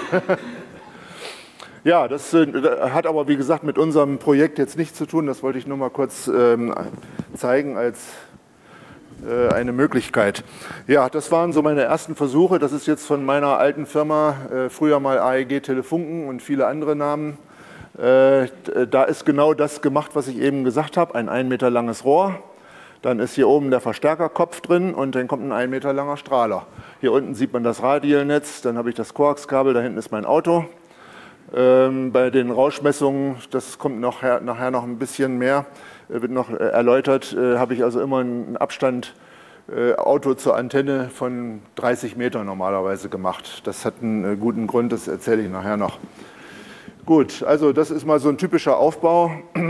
Ja, das hat aber wie gesagt mit unserem Projekt jetzt nichts zu tun. Das wollte ich nur mal kurz zeigen als eine Möglichkeit. Ja, das waren so meine ersten Versuche. Das ist jetzt von meiner alten Firma, früher mal AEG Telefunken und viele andere Namen. Da ist genau das gemacht, was ich eben gesagt habe, ein 1 Meter langes Rohr. Dann ist hier oben der Verstärkerkopf drin und dann kommt ein 1 Meter langer Strahler. Hier unten sieht man das Radialnetz, dann habe ich das Koaxkabel, da hinten ist mein Auto. Bei den Rauschmessungen, das kommt nachher noch ein bisschen mehr, wird noch erläutert, habe ich also immer einen Abstand Auto zur Antenne von 30 Meter normalerweise gemacht. Das hat einen guten Grund, das erzähle ich nachher noch. Gut, also das ist mal so ein typischer Aufbau.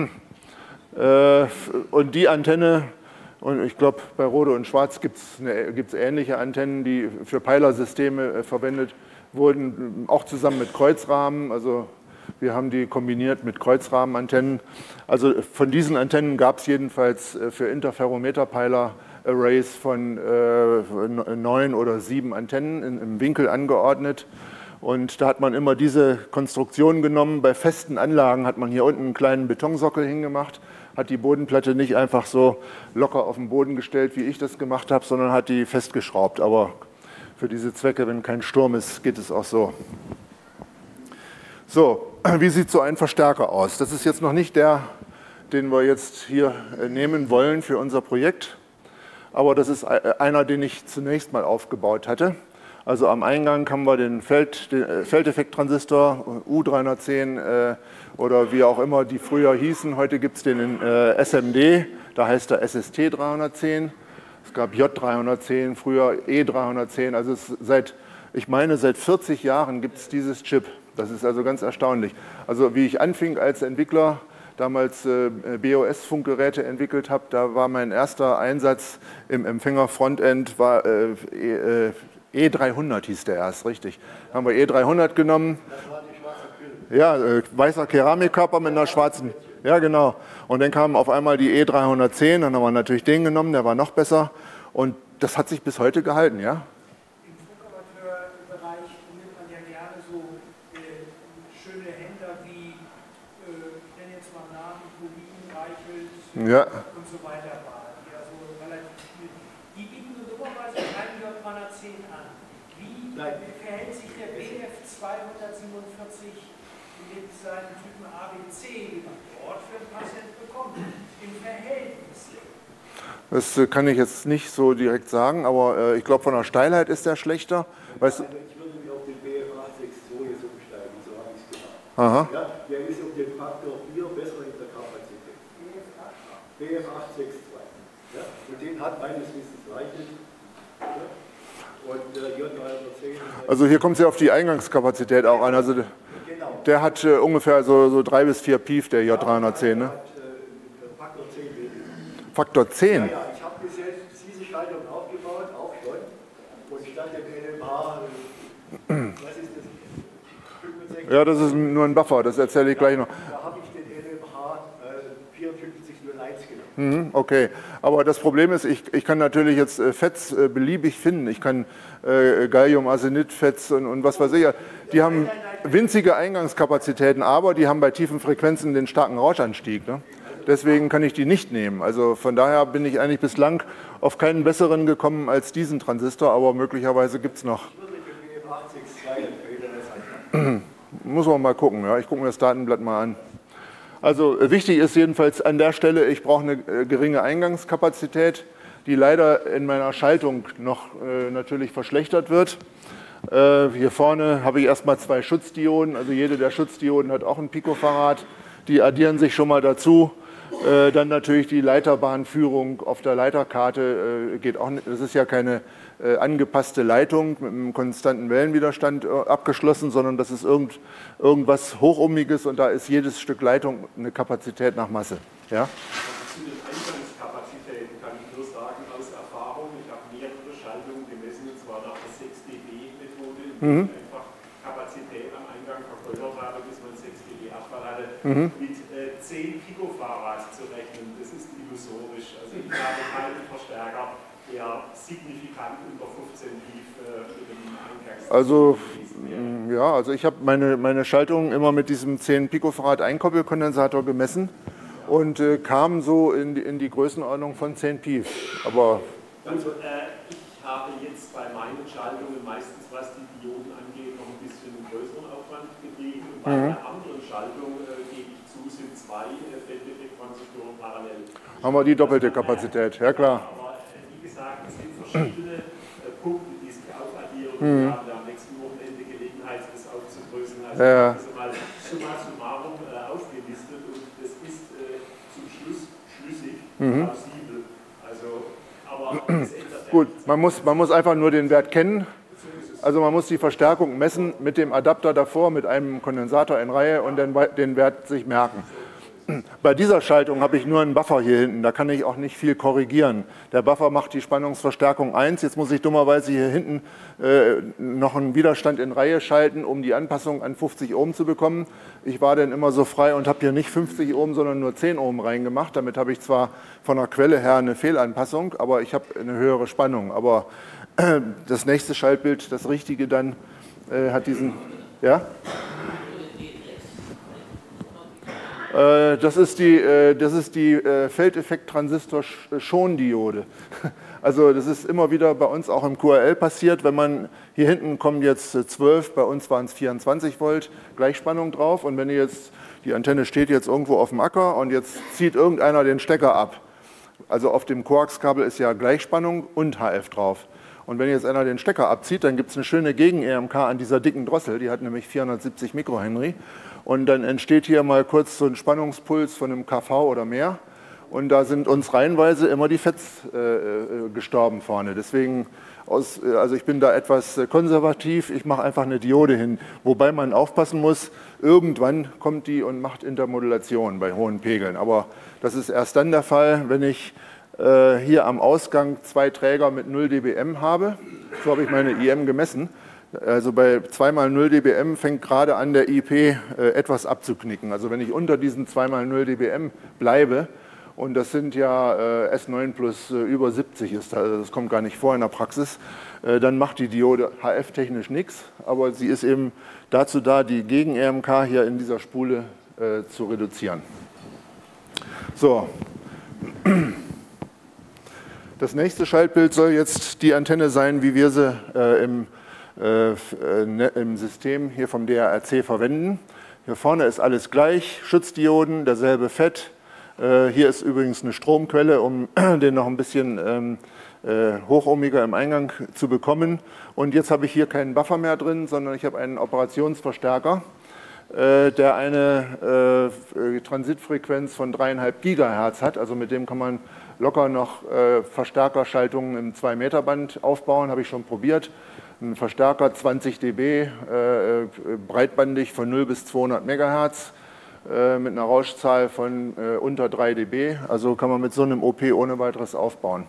Und die Antenne, und ich glaube bei Rode und Schwarz gibt es ähnliche Antennen, die für Peilersysteme verwendet wurden, auch zusammen mit Kreuzrahmen. Also wir haben die kombiniert mit Kreuzrahmenantennen. Also von diesen Antennen gab es jedenfalls für Interferometerpeiler Arrays von 9 oder 7 Antennen im Winkel angeordnet. Und da hat man immer diese Konstruktion genommen. Bei festen Anlagen hat man hier unten einen kleinen Betonsockel hingemacht, hat die Bodenplatte nicht einfach so locker auf den Boden gestellt, wie ich das gemacht habe, sondern hat die festgeschraubt. Aber für diese Zwecke, wenn kein Sturm ist, geht es auch so. So, wie sieht so ein Verstärker aus? Das ist jetzt noch nicht der, den wir jetzt hier nehmen wollen für unser Projekt. Aber das ist einer, den ich zunächst mal aufgebaut hatte. Also am Eingang haben wir den Feldeffekttransistor U310 oder wie auch immer die früher hießen. Heute gibt es den in SMD, da heißt er SST 310. Es gab J310, früher E310. Also ich meine, seit 40 Jahren gibt es dieses Chip. Das ist also ganz erstaunlich. Also wie ich anfing als Entwickler, damals BOS-Funkgeräte entwickelt habe, da war mein erster Einsatz im Empfänger-Frontend, war E300 hieß der erst, richtig. Haben wir E300 genommen. Das war die schwarze Kühl. Ja, weißer Keramikkörper mit einer schwarzen. Ja, genau. Und dann kam auf einmal die E310, dann haben wir natürlich den genommen, der war noch besser. Und das hat sich bis heute gehalten, ja. Im Funkamateurbereich nimmt man ja gerne so schöne Händler wie, ich nenne jetzt mal Namen, Colin, Reichelt Ja. und so weiter wahr, die also relativ viel. Die bieten dummerweise keinen J310 an. Wie verhält sich der BF 247 mit seinen Typen ABC, die man dort für einen Patient bekommt, im Verhältnis? Das kann ich jetzt nicht so direkt sagen, aber ich glaube, von der Steilheit ist der schlechter. Weißt du? Also ich würde mich auf den BF 862 jetzt umsteigen, so habe ich es gemacht. Aha. Ja, der ist um den Faktor 4 besser in der Kapazität. BF 862. Ja, und den hat meines Wissens Reichelt. Ja. Und J310. Also hier kommt es ja auf die Eingangskapazität auch an. Also Genau. der hat ungefähr so 3 bis 4 Pief, der J310. Ne? Hat Faktor 10 weniger. Faktor 10. Ja, ich habe bis jetzt diese Schaltung aufgebaut, auch schon. Und statt dem LMH, was ist das? 65, Ja, das ist nur ein Buffer, das erzähle ich gleich noch. da habe ich den LMH 5401 genommen. Okay, aber das Problem ist, ich kann natürlich jetzt FETs beliebig finden. Ich kann Gallium-Arsenid-FETs und was weiß ich. Die haben winzige Eingangskapazitäten, aber die haben bei tiefen Frequenzen den starken Rauschanstieg. Ne? Deswegen kann ich die nicht nehmen. Also von daher bin ich eigentlich bislang auf keinen besseren gekommen als diesen Transistor, aber möglicherweise gibt es noch. Ich würde mit dem BF 862 empfehlen, das Muss man mal gucken. Ja? Ich gucke mir das Datenblatt mal an. Also wichtig ist jedenfalls an der Stelle, ich brauche eine geringe Eingangskapazität, die leider in meiner Schaltung noch natürlich verschlechtert wird. Hier vorne habe ich erstmal 2 Schutzdioden, also jede der Schutzdioden hat auch ein Picofarad. Die addieren sich schon mal dazu. Dann natürlich die Leiterbahnführung auf der Leiterkarte geht auch nicht. Das ist ja keine angepasste Leitung mit einem konstanten Wellenwiderstand abgeschlossen, sondern das ist irgendwas Hochohmiges und da ist jedes Stück Leitung eine Kapazität nach Masse. Ja? Zu den Eingangskapazitäten kann ich nur sagen, aus Erfahrung, ich habe mehrere Schaltungen gemessen, und zwar nach der 6 dB-Methode, in der ich einfach Kapazität am Eingang vergrößert habe, bis man 6 dB Abfall hatte, mit 10 Picofarad zu rechnen. Das ist illusorisch. Also ich habe keinen Verstärker, der signifikant unter 15 Pief mit dem Eingangs. Also, ja, also ich habe meine Schaltung immer mit diesem 10 Picofarad Einkoppelkondensator gemessen und kam so in die Größenordnung von 10 Pief. Aber also, ich habe jetzt bei meinen Schaltungen meistens, was die Dioden angeht, noch ein bisschen größeren Aufwand getrieben. Und bei einer anderen Schaltung, gebe ich zu, sind 2 Feldeffekttransistoren parallel. haben wir die doppelte Kapazität, ja klar. Aber wie gesagt, es sind verschiedene Punkte, die sich aufaddieren. Wir haben da am nächsten Wochenende Gelegenheit, das aufzudröseln. Also Ja. das ist mal summa summarum aufgelistet und das ist zum Schluss schlüssig, plausibel. Also, aber es ändert Gut, man muss einfach nur den Wert kennen. Also man muss die Verstärkung messen mit dem Adapter davor, mit einem Kondensator in Reihe und dann den Wert sich merken. Bei dieser Schaltung habe ich nur einen Buffer hier hinten, da kann ich auch nicht viel korrigieren. Der Buffer macht die Spannungsverstärkung 1, jetzt muss ich dummerweise hier hinten noch einen Widerstand in Reihe schalten, um die Anpassung an 50 Ohm zu bekommen. Ich war dann immer so frei und habe hier nicht 50 Ohm, sondern nur 10 Ohm reingemacht. Damit habe ich zwar von der Quelle her eine Fehlanpassung, aber ich habe eine höhere Spannung. Aber das nächste Schaltbild, das richtige dann, hat diesen, ja? Das ist die Feldeffekt-Transistor-Schondiode. Also das ist immer wieder bei uns auch im QRL passiert, wenn man, hier hinten kommen jetzt 12, bei uns waren es 24 Volt Gleichspannung drauf und wenn die Antenne steht jetzt irgendwo auf dem Acker und jetzt zieht irgendeiner den Stecker ab. Also auf dem Koaxkabel ist ja Gleichspannung und HF drauf. Und wenn jetzt einer den Stecker abzieht, dann gibt es eine schöne Gegen-EMK an dieser dicken Drossel, die hat nämlich 470 Mikrohenry. Und dann entsteht hier mal kurz so ein Spannungspuls von einem kV oder mehr. Und da sind uns reihenweise immer die FETs gestorben vorne. Deswegen, Also ich bin da etwas konservativ, ich mache einfach eine Diode hin. Wobei man aufpassen muss, irgendwann kommt die und macht Intermodulation bei hohen Pegeln. Aber das ist erst dann der Fall, wenn ich hier am Ausgang 2 Träger mit 0 dBm habe. So habe ich meine IM gemessen. Also bei 2 mal 0 dBm fängt gerade an, der IP etwas abzuknicken. Also wenn ich unter diesen 2 mal 0 dBm bleibe, und das sind ja S9 plus über 70 ist, also das kommt gar nicht vor in der Praxis, dann macht die Diode HF-technisch nichts, aber sie ist eben dazu da, die Gegen-RMK hier in dieser Spule zu reduzieren. So. Das nächste Schaltbild soll jetzt die Antenne sein, wie wir sie im System hier vom DARC verwenden. Hier vorne ist alles gleich, Schutzdioden, derselbe FET. Hier ist übrigens eine Stromquelle, um den noch ein bisschen hochohmiger im Eingang zu bekommen. Und jetzt habe ich hier keinen Buffer mehr drin, sondern ich habe einen Operationsverstärker, der eine Transitfrequenz von 3,5 Gigahertz hat. Also mit dem kann man locker noch Verstärkerschaltungen im 2-Meter-Band aufbauen, habe ich schon probiert. Ein Verstärker 20 dB, breitbandig von 0 bis 200 Megahertz, mit einer Rauschzahl von unter 3 dB. Also kann man mit so einem OP ohne weiteres aufbauen.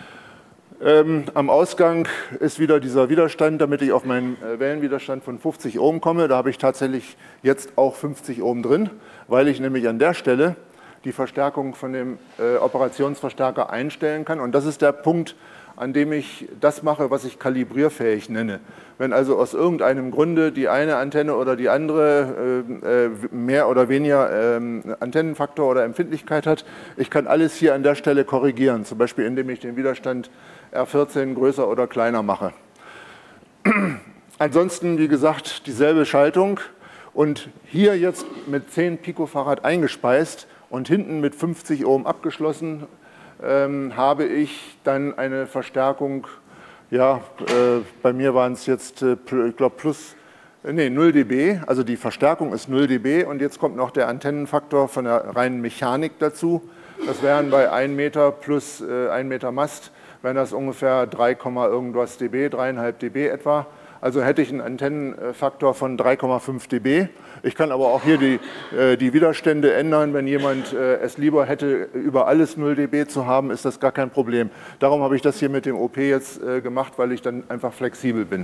Am Ausgang ist wieder dieser Widerstand, damit ich auf meinen Wellenwiderstand von 50 Ohm komme. Da habe ich tatsächlich jetzt auch 50 Ohm drin, weil ich nämlich an der Stelle die Verstärkung von dem Operationsverstärker einstellen kann. Und das ist der Punkt, an dem ich das mache, was ich kalibrierfähig nenne. Wenn also aus irgendeinem Grunde die eine Antenne oder die andere mehr oder weniger Antennenfaktor oder Empfindlichkeit hat, ich kann alles hier an der Stelle korrigieren, zum Beispiel indem ich den Widerstand R14 größer oder kleiner mache. Ansonsten, wie gesagt, dieselbe Schaltung und hier jetzt mit 10 Picofarad eingespeist und hinten mit 50 Ohm abgeschlossen, habe ich dann eine Verstärkung, ja, bei mir waren es jetzt, ich glaube, 0 dB, also die Verstärkung ist 0 dB und jetzt kommt noch der Antennenfaktor von der reinen Mechanik dazu. Das wären bei 1 Meter plus 1 Meter Mast, wären das ungefähr 3, irgendwas dB, 3,5 dB etwa. Also hätte ich einen Antennenfaktor von 3,5 dB. Ich kann aber auch hier die Widerstände ändern. Wenn jemand es lieber hätte, über alles 0 dB zu haben, ist das gar kein Problem. Darum habe ich das hier mit dem OP jetzt gemacht, weil ich dann einfach flexibel bin.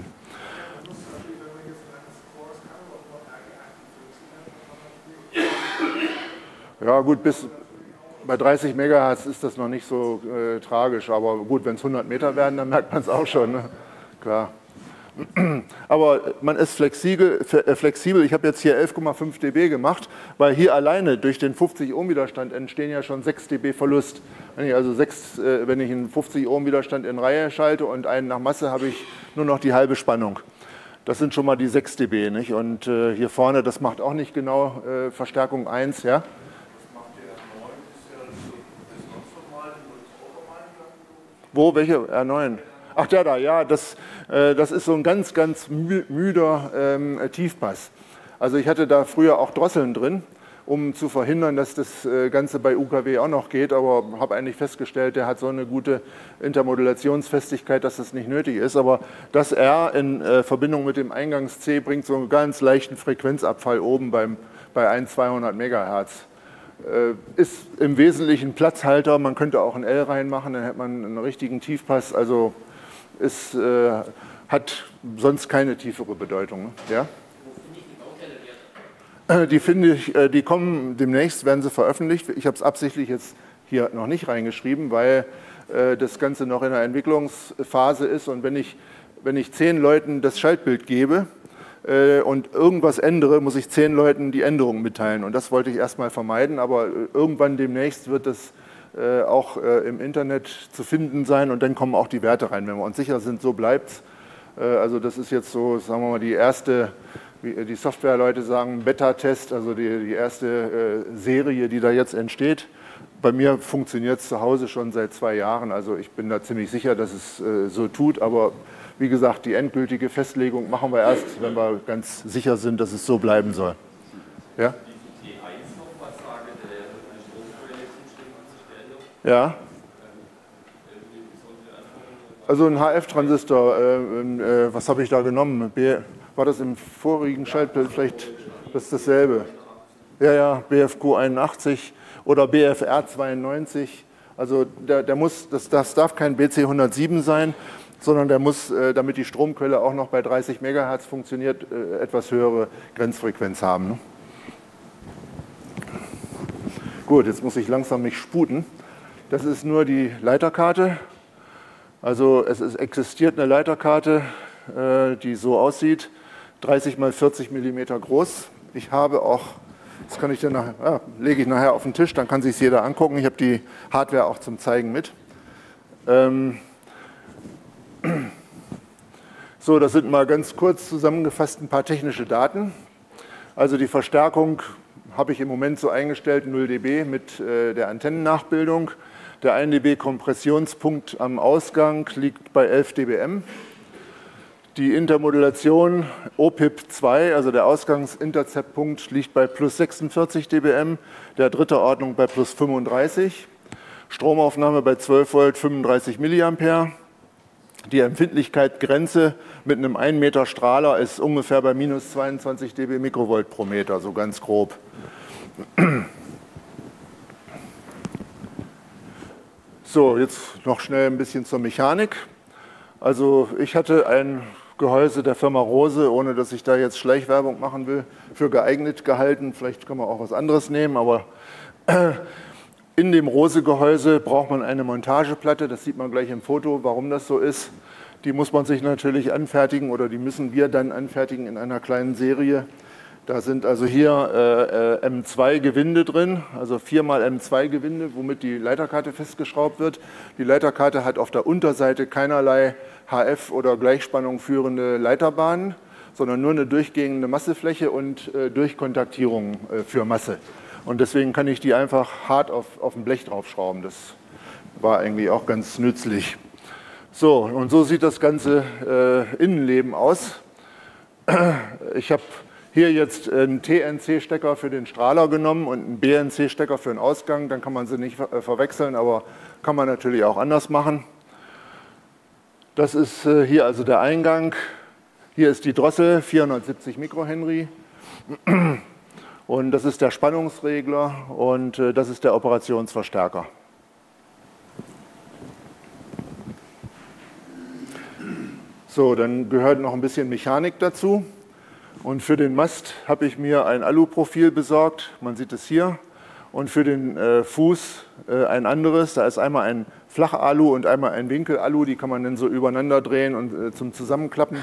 Ja gut, bis bei 30 Megahertz ist das noch nicht so tragisch. Aber gut, wenn es 100 Meter werden, dann merkt man es auch schon. Ne? Klar. Aber man ist flexibel. Ich habe jetzt hier 11,5 dB gemacht, weil hier alleine durch den 50 Ohm Widerstand entstehen ja schon 6 dB Verlust. Wenn ich also wenn ich einen 50 Ohm Widerstand in Reihe schalte und einen nach Masse, habe ich nur noch die halbe Spannung. Das sind schon mal die 6 dB. Nicht? Und hier vorne, das macht auch nicht genau Verstärkung 1. Ja? Das macht der R9, ist ja das ganz normal, Wo, welche R9? Ach, der da, ja, das ist so ein ganz, ganz müder Tiefpass. Also ich hatte da früher auch Drosseln drin, um zu verhindern, dass das Ganze bei UKW auch noch geht, aber habe eigentlich festgestellt, der hat so eine gute Intermodulationsfestigkeit, dass das nicht nötig ist. Aber das R in Verbindung mit dem Eingangs C bringt so einen ganz leichten Frequenzabfall oben bei 1-200 Megahertz. Ist im Wesentlichen Platzhalter, man könnte auch ein L reinmachen, dann hätte man einen richtigen Tiefpass, also hat sonst keine tiefere Bedeutung. Ne? Ja? Die finde ich, die kommen demnächst, werden sie veröffentlicht. Ich habe es absichtlich jetzt hier noch nicht reingeschrieben, weil das Ganze noch in der Entwicklungsphase ist und wenn ich 10 Leuten das Schaltbild gebe und irgendwas ändere, muss ich 10 Leuten die Änderung mitteilen und das wollte ich erstmal vermeiden, aber irgendwann demnächst wird das auch im Internet zu finden sein und dann kommen auch die Werte rein. Wenn wir uns sicher sind, so bleibt es. Also das ist jetzt so, sagen wir mal, die erste, wie die Softwareleute sagen, Beta-Test, also die erste Serie, die da jetzt entsteht. Bei mir funktioniert es zu Hause schon seit 2 Jahren, also ich bin da ziemlich sicher, dass es so tut, aber wie gesagt, die endgültige Festlegung machen wir erst, wenn wir ganz sicher sind, dass es so bleiben soll. Ja? Ja. Also ein HF-Transistor, was habe ich da genommen? War das im vorigen Schaltbild vielleicht das ist dasselbe? Ja, BFQ 81 oder BFR 92. Also das darf kein BC 107 sein, sondern der muss, damit die Stromquelle auch noch bei 30 MHz funktioniert, etwas höhere Grenzfrequenz haben. Ne? Gut, jetzt muss ich langsam mich sputen. Das ist nur die Leiterkarte. Also es existiert eine Leiterkarte, die so aussieht, 30 x 40 mm groß. Ich habe auch, das kann ich dann nachher, lege ich nachher auf den Tisch, dann kann sich jeder angucken. Ich habe die Hardware auch zum Zeigen mit. So, das sind mal ganz kurz zusammengefasst ein paar technische Daten. Also die Verstärkung habe ich im Moment so eingestellt, 0 dB mit der Antennennachbildung. Der 1 dB Kompressionspunkt am Ausgang liegt bei 11 dBm. Die Intermodulation OPIP2, also der Ausgangsinterceptpunkt, liegt bei plus 46 dBm, der dritte Ordnung bei plus 35. Stromaufnahme bei 12 Volt, 35 mA. Die Empfindlichkeitsgrenze mit einem 1 Meter Strahler ist ungefähr bei minus 22 dB Mikrovolt pro Meter, so ganz grob. So, jetzt noch schnell ein bisschen zur Mechanik. Also ich hatte ein Gehäuse der Firma Rose, ohne dass ich da jetzt Schleichwerbung machen will, für geeignet gehalten. Vielleicht kann man auch was anderes nehmen, aber in dem Rose-Gehäuse braucht man eine Montageplatte. Das sieht man gleich im Foto, warum das so ist. Die muss man sich natürlich anfertigen oder die müssen wir dann anfertigen in einer kleinen Serie. Da sind also hier M2-Gewinde drin, also 4x M2-Gewinde, womit die Leiterkarte festgeschraubt wird. Die Leiterkarte hat auf der Unterseite keinerlei HF oder Gleichspannung führende Leiterbahnen, sondern nur eine durchgehende Massefläche und Durchkontaktierung für Masse. Und deswegen kann ich die einfach hart auf ein Blech draufschrauben. Das war eigentlich auch ganz nützlich. So, und so sieht das ganze Innenleben aus. Ich habe hier jetzt einen TNC-Stecker für den Strahler genommen und einen BNC-Stecker für den Ausgang. Dann kann man sie nicht verwechseln, aber kann man natürlich auch anders machen. Das ist hier also der Eingang. Hier ist die Drossel, 470 Mikrohenry. Und das ist der Spannungsregler und das ist der Operationsverstärker. So, dann gehört noch ein bisschen Mechanik dazu. Und für den Mast habe ich mir ein Aluprofil besorgt, man sieht es hier. Und für den Fuß ein anderes, da ist einmal ein Flachalu und einmal ein Winkelalu, die kann man dann so übereinander drehen und zum Zusammenklappen.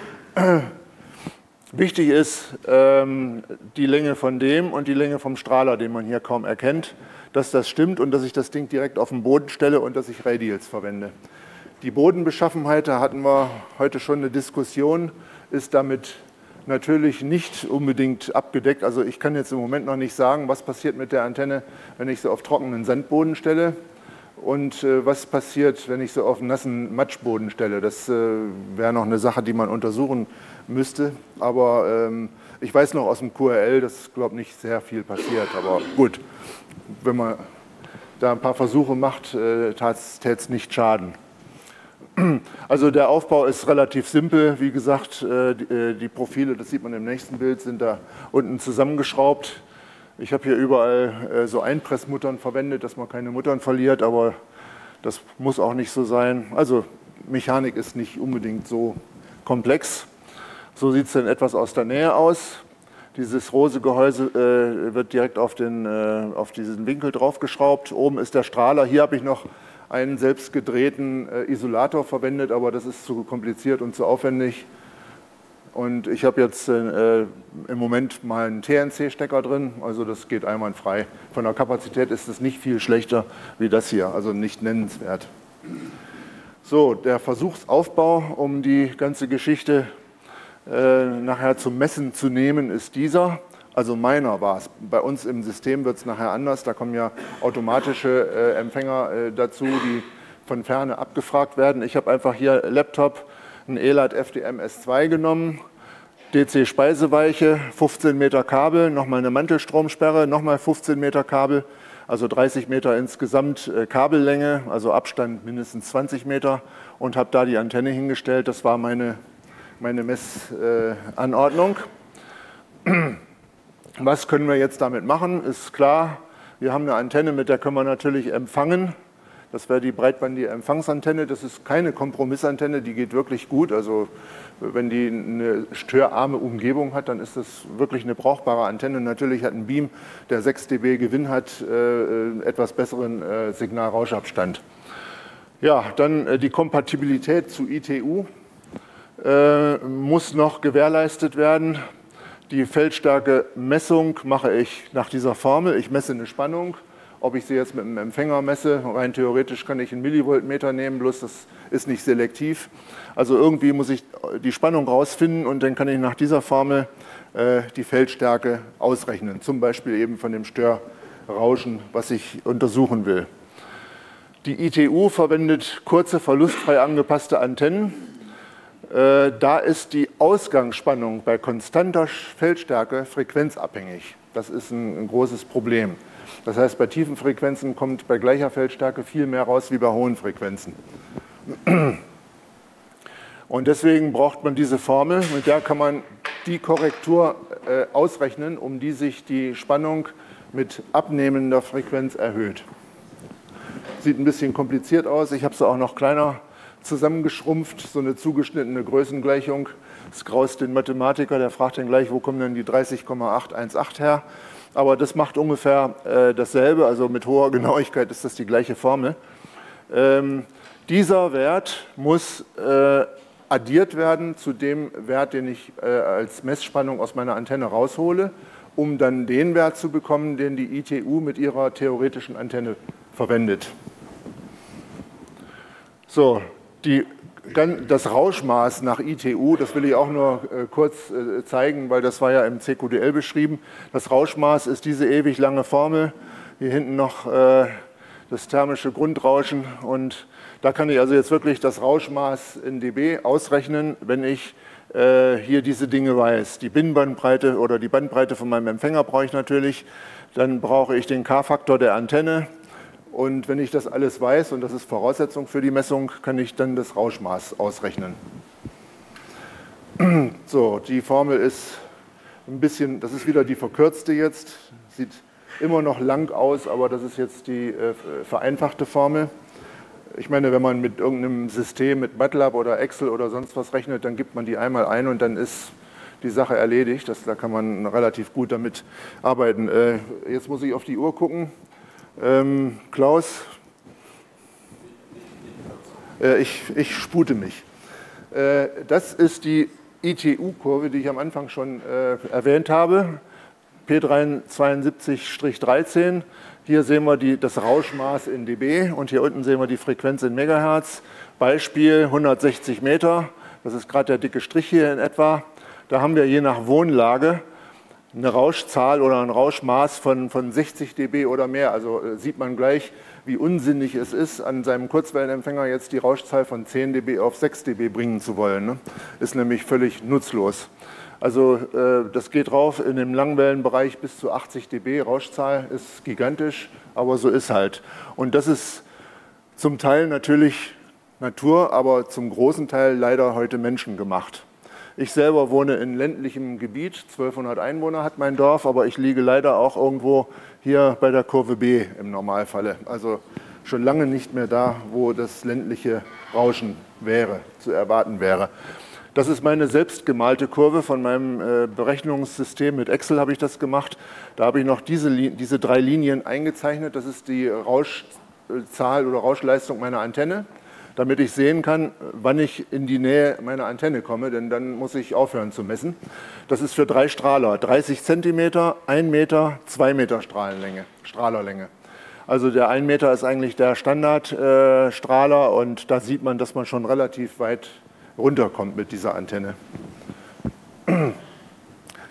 Wichtig ist die Länge von dem und die Länge vom Strahler, den man hier kaum erkennt, dass das stimmt und dass ich das Ding direkt auf den Boden stelle und dass ich Radials verwende. Die Bodenbeschaffenheit, da hatten wir heute schon eine Diskussion, ist damit natürlich nicht unbedingt abgedeckt. Also ich kann jetzt im Moment noch nicht sagen, was passiert mit der Antenne, wenn ich sie auf trockenen Sandboden stelle und was passiert, wenn ich sie auf nassen Matschboden stelle. Das wäre noch eine Sache, die man untersuchen müsste. Aber ich weiß noch aus dem QRL, dass, glaube ich, nicht sehr viel passiert. Aber gut, wenn man da ein paar Versuche macht, täte es nicht schaden. Also der Aufbau ist relativ simpel. Wie gesagt, die Profile, das sieht man im nächsten Bild, sind da unten zusammengeschraubt. Ich habe hier überall so Einpressmuttern verwendet, dass man keine Muttern verliert, aber das muss auch nicht so sein. Also Mechanik ist nicht unbedingt so komplex. So sieht es dann etwas aus der Nähe aus. Dieses Rose-Gehäuse wird direkt auf diesen Winkel draufgeschraubt. Oben ist der Strahler. Hier habe ich noch einen selbst gedrehten Isolator verwendet, aber das ist zu kompliziert und zu aufwendig. Und ich habe jetzt im Moment mal einen TNC-Stecker drin, also das geht einwandfrei. Von der Kapazität ist es nicht viel schlechter wie das hier, also nicht nennenswert. So, der Versuchsaufbau, um die ganze Geschichte nachher zum Messen zu nehmen, ist dieser. Also meiner war es. Bei uns im System wird es nachher anders. Da kommen ja automatische Empfänger dazu, die von Ferne abgefragt werden. Ich habe einfach hier Laptop, ein ELAT FDM S2 genommen, DC-Speiseweiche, 15 Meter Kabel, nochmal eine Mantelstromsperre, nochmal 15 Meter Kabel. also 30 Meter insgesamt Kabellänge, also Abstand mindestens 20 Meter und habe da die Antenne hingestellt. Das war meine Messanordnung. Was können wir jetzt damit machen? Ist klar, wir haben eine Antenne, mit der können wir natürlich empfangen. Das wäre die breitbandige Empfangsantenne. Das ist keine Kompromissantenne, die geht wirklich gut. Also wenn die eine störarme Umgebung hat, dann ist das wirklich eine brauchbare Antenne. Natürlich hat ein Beam, der 6 dB Gewinn hat, etwas besseren Signalrauschabstand. Ja, dann die Kompatibilität zu ITU muss noch gewährleistet werden. Die Feldstärke-Messung mache ich nach dieser Formel. Ich messe eine Spannung. Ob ich sie jetzt mit einem Empfänger messe, rein theoretisch kann ich einen Millivoltmeter nehmen, bloß das ist nicht selektiv. Also irgendwie muss ich die Spannung rausfinden und dann kann ich nach dieser Formel die Feldstärke ausrechnen. Zum Beispiel eben von dem Störrauschen, was ich untersuchen will. Die ITU verwendet kurze, verlustfrei angepasste Antennen. Da ist die Ausgangsspannung bei konstanter Feldstärke frequenzabhängig. Das ist ein großes Problem. Das heißt, bei tiefen Frequenzen kommt bei gleicher Feldstärke viel mehr raus wie bei hohen Frequenzen. Und deswegen braucht man diese Formel, mit der kann man die Korrektur ausrechnen, um die sich die Spannung mit abnehmender Frequenz erhöht. Sieht ein bisschen kompliziert aus, ich habe es auch noch kleiner zusammengeschrumpft, so eine zugeschnittene Größengleichung. Das graust den Mathematiker, der fragt dann gleich, wo kommen denn die 30,818 her? Aber das macht ungefähr dasselbe, also mit hoher Genauigkeit ist das die gleiche Formel. Dieser Wert muss addiert werden zu dem Wert, den ich als Messspannung aus meiner Antenne raushole, um dann den Wert zu bekommen, den die ITU mit ihrer theoretischen Antenne verwendet. So, das Rauschmaß nach ITU, das will ich auch nur kurz zeigen, weil das war ja im CQDL beschrieben. Das Rauschmaß ist diese ewig lange Formel. Hier hinten noch das thermische Grundrauschen. Und da kann ich also jetzt wirklich das Rauschmaß in dB ausrechnen, wenn ich hier diese Dinge weiß. Die Binnenbandbreite oder die Bandbreite von meinem Empfänger brauche ich natürlich. Dann brauche ich den K-Faktor der Antenne. Und wenn ich das alles weiß, und das ist Voraussetzung für die Messung, kann ich dann das Rauschmaß ausrechnen. So, die Formel ist ein bisschen, das ist wieder die verkürzte jetzt, sieht immer noch lang aus, aber das ist jetzt die vereinfachte Formel. Ich meine, wenn man mit irgendeinem System, mit MATLAB oder Excel oder sonst was rechnet, dann gibt man die einmal ein und dann ist die Sache erledigt. Da kann man relativ gut damit arbeiten. Jetzt muss ich auf die Uhr gucken. Klaus, ich spute mich. Das ist die ITU-Kurve, die ich am Anfang schon erwähnt habe, P372-13. Hier sehen wir das Rauschmaß in dB und hier unten sehen wir die Frequenz in Megahertz. Beispiel 160 Meter, das ist gerade der dicke Strich hier in etwa. Da haben wir je nach Wohnlage eine Rauschzahl oder ein Rauschmaß von 60 dB oder mehr. Also sieht man gleich, wie unsinnig es ist, an seinem Kurzwellenempfänger jetzt die Rauschzahl von 10 dB auf 6 dB bringen zu wollen. Ne? Ist nämlich völlig nutzlos. Also das geht rauf in dem Langwellenbereich bis zu 80 dB. Rauschzahl ist gigantisch, aber so ist halt. Und das ist zum Teil natürlich Natur, aber zum großen Teil leider heute menschengemacht. Ich selber wohne in ländlichem Gebiet, 1200 Einwohner hat mein Dorf, aber ich liege leider auch irgendwo hier bei der Kurve B im Normalfalle. Also schon lange nicht mehr da, wo das ländliche Rauschen zu erwarten wäre. Das ist meine selbst gemalte Kurve von meinem Berechnungssystem. Mit Excel habe ich das gemacht. Da habe ich noch diese 3 Linien eingezeichnet. Das ist die Rauschzahl oder Rauschleistung meiner Antenne, damit ich sehen kann, wann ich in die Nähe meiner Antenne komme, denn dann muss ich aufhören zu messen. Das ist für 3 Strahler, 30 cm, 1 Meter, 2 Meter Strahlerlänge. Also der 1 Meter ist eigentlich der Standardstrahler und da sieht man, dass man schon relativ weit runterkommt mit dieser Antenne.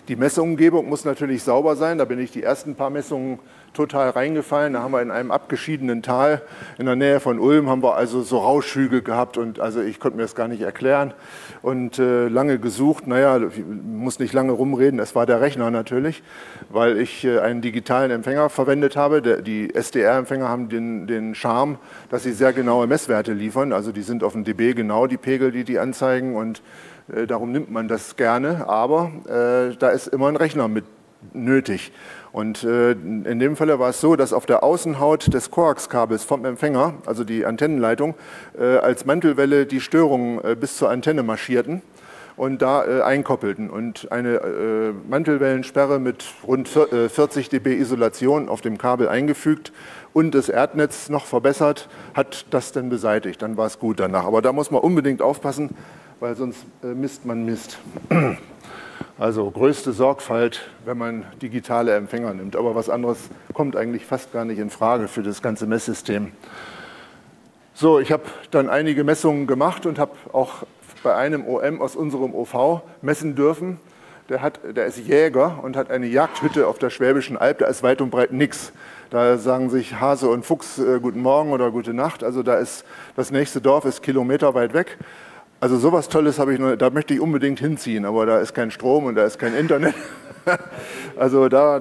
Die Messumgebung muss natürlich sauber sein. Da bin ich die ersten paar Messungen total reingefallen. Da haben wir in einem abgeschiedenen Tal in der Nähe von Ulm, haben wir also so Rauschhügel gehabt und also ich konnte mir das gar nicht erklären und lange gesucht. Naja, ich muss nicht lange rumreden, es war der Rechner natürlich, weil ich einen digitalen Empfänger verwendet habe. Die SDR-Empfänger haben den Charme, dass sie sehr genaue Messwerte liefern. Also die sind auf dem dB genau, die Pegel, die anzeigen und darum nimmt man das gerne, aber da ist immer ein Rechner mit nötig. Und in dem Fall war es so, dass auf der Außenhaut des Koaxkabels vom Empfänger, also die Antennenleitung, als Mantelwelle die Störungen bis zur Antenne marschierten und da einkoppelten. Und eine Mantelwellensperre mit rund 40 dB Isolation auf dem Kabel eingefügt und das Erdnetz noch verbessert, hat das dann beseitigt. Dann war es gut danach. Aber da muss man unbedingt aufpassen, weil sonst misst man Mist. Also größte Sorgfalt, wenn man digitale Empfänger nimmt. Aber was anderes kommt eigentlich fast gar nicht in Frage für das ganze Messsystem. So, ich habe dann einige Messungen gemacht und habe auch bei einem OM aus unserem OV messen dürfen. Der ist Jäger und hat eine Jagdhütte auf der Schwäbischen Alb. Da ist weit und breit nichts. Da sagen sich Hase und Fuchs guten Morgen oder gute Nacht. Also da ist das nächste Dorf ist kilometerweit weg. Also sowas Tolles habe ich noch, da möchte ich unbedingt hinziehen, aber da ist kein Strom und da ist kein Internet. Also da,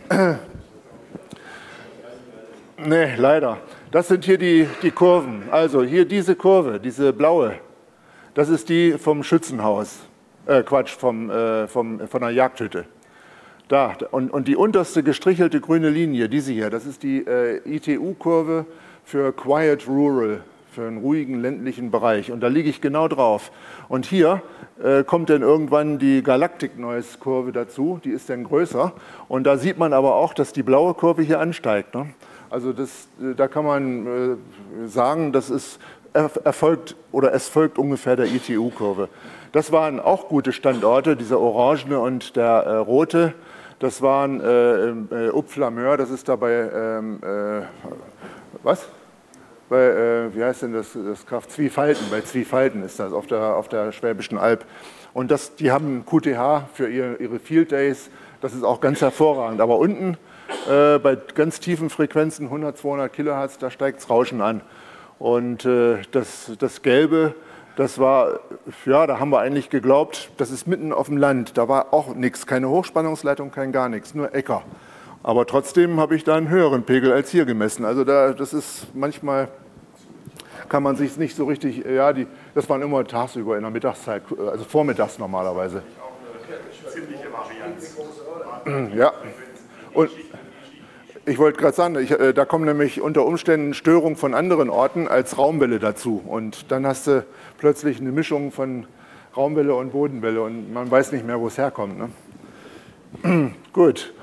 nee, leider. Das sind hier die Kurven. Also hier diese Kurve, diese blaue, das ist die vom Schützenhaus, von der Jagdhütte. Da, und die unterste gestrichelte grüne Linie, diese hier, das ist die ITU-Kurve für Quiet Rural, für einen ruhigen ländlichen Bereich. Und da liege ich genau drauf. Und hier kommt dann irgendwann die Galactic Noise Kurve dazu, die ist dann größer. Und da sieht man aber auch, dass die blaue Kurve hier ansteigt. Ne? Also da kann man sagen, das ist erfolgt oder es folgt ungefähr der ITU-Kurve. Das waren auch gute Standorte, dieser orangene und der rote. Das waren Upflameur, das ist dabei, was? Wie heißt denn das Kraft? Zwiefalten, bei Zwiefalten ist das auf der Schwäbischen Alb. Und die haben QTH für ihre Field Days, das ist auch ganz hervorragend. Aber unten bei ganz tiefen Frequenzen, 100, 200 Kilohertz, da steigt das Rauschen an. Und das Gelbe, das war, ja, da haben wir eigentlich geglaubt, das ist mitten auf dem Land. Da war auch nichts, keine Hochspannungsleitung, kein gar nichts, nur Äcker. Aber trotzdem habe ich da einen höheren Pegel als hier gemessen. Also das ist manchmal, kann man sich nicht so richtig, ja, das waren immer tagsüber in der Mittagszeit, also vormittags normalerweise. Ziemliche Varianz. Ja, und ich wollte gerade sagen, da kommen nämlich unter Umständen Störungen von anderen Orten als Raumwelle dazu. Und dann hast du plötzlich eine Mischung von Raumwelle und Bodenwelle und man weiß nicht mehr, wo es herkommt. Ne? Gut.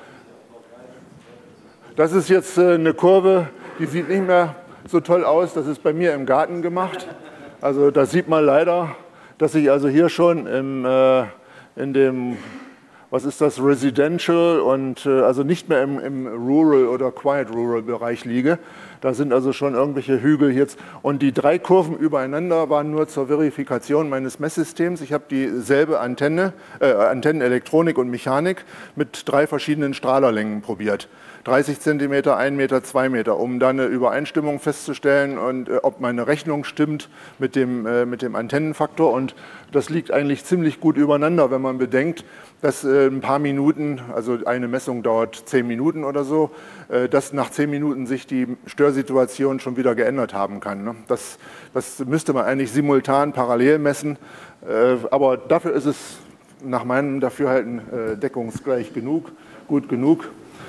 Das ist jetzt eine Kurve, die sieht nicht mehr so toll aus. Das ist bei mir im Garten gemacht. Also da sieht man leider, dass ich also hier schon in dem, was ist das, Residential und also nicht mehr im Rural oder Quiet Rural Bereich liege. Da sind also schon irgendwelche Hügel jetzt. Und die 3 Kurven übereinander waren nur zur Verifikation meines Messsystems. Ich habe dieselbe Antennenelektronik und Mechanik mit 3 verschiedenen Strahlerlängen probiert. 30 cm, 1 Meter, 2 Meter, um dann eine Übereinstimmung festzustellen und ob meine Rechnung stimmt mit dem Antennenfaktor. Und das liegt eigentlich ziemlich gut übereinander, wenn man bedenkt, dass ein paar Minuten, also eine Messung dauert 10 Minuten oder so, dass nach 10 Minuten sich die Störsituation schon wieder geändert haben kann. Ne? Das müsste man eigentlich simultan parallel messen, aber dafür ist es nach meinem Dafürhalten deckungsgleich genug, gut genug.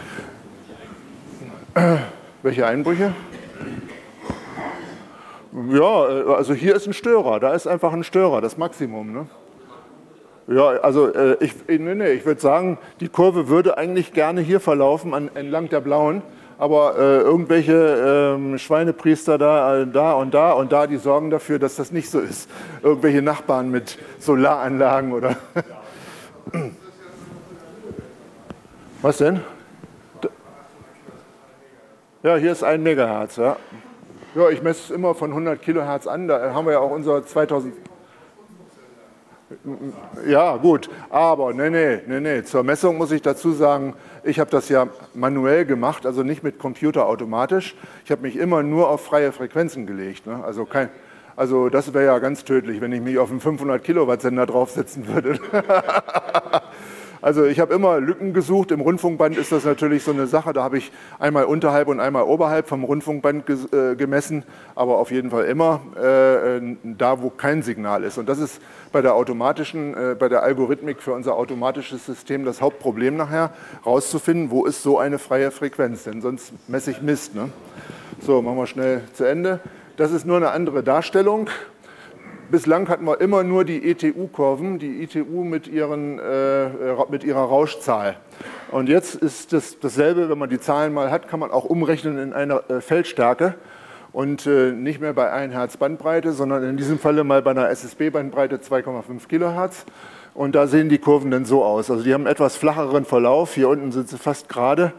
Welche Einbrüche? Ja, also hier ist ein Störer, da ist einfach ein Störer, das Maximum. Ne? Ja, also ich würde sagen, die Kurve würde eigentlich gerne hier verlaufen, entlang der blauen, aber irgendwelche Schweinepriester da und da, die sorgen dafür, dass das nicht so ist. Irgendwelche Nachbarn mit Solaranlagen oder... Was denn? Ja, hier ist 1 Megahertz. Ja, ja, ich messe es immer von 100 Kilohertz an. Da haben wir ja auch unser 2000. Ja, gut, aber nee. Zur Messung muss ich dazu sagen, ich habe das ja manuell gemacht, also nicht mit Computer automatisch. Ich habe mich immer nur auf freie Frequenzen gelegt. Ne? Also das wäre ja ganz tödlich, wenn ich mich auf einen 500 Kilowatt Sender draufsetzen würde. Also ich habe immer Lücken gesucht. Im Rundfunkband ist das natürlich so eine Sache. Da habe ich einmal unterhalb und einmal oberhalb vom Rundfunkband gemessen, aber auf jeden Fall immer da, wo kein Signal ist. Und das ist bei der Algorithmik für unser automatisches System das Hauptproblem nachher, rauszufinden, wo ist so eine freie Frequenz, denn sonst messe ich Mist. Ne? So, machen wir schnell zu Ende. Das ist nur eine andere Darstellung. Bislang hatten wir immer nur die ETU-Kurven, die ETU mit ihrer Rauschzahl. Und jetzt ist dasselbe, wenn man die Zahlen mal hat, kann man auch umrechnen in einer Feldstärke und nicht mehr bei 1 Hertz Bandbreite, sondern in diesem Falle mal bei einer SSB-Bandbreite 2,5 Kilohertz. Und da sehen die Kurven dann so aus. Also die haben einen etwas flacheren Verlauf, hier unten sind sie fast gerade.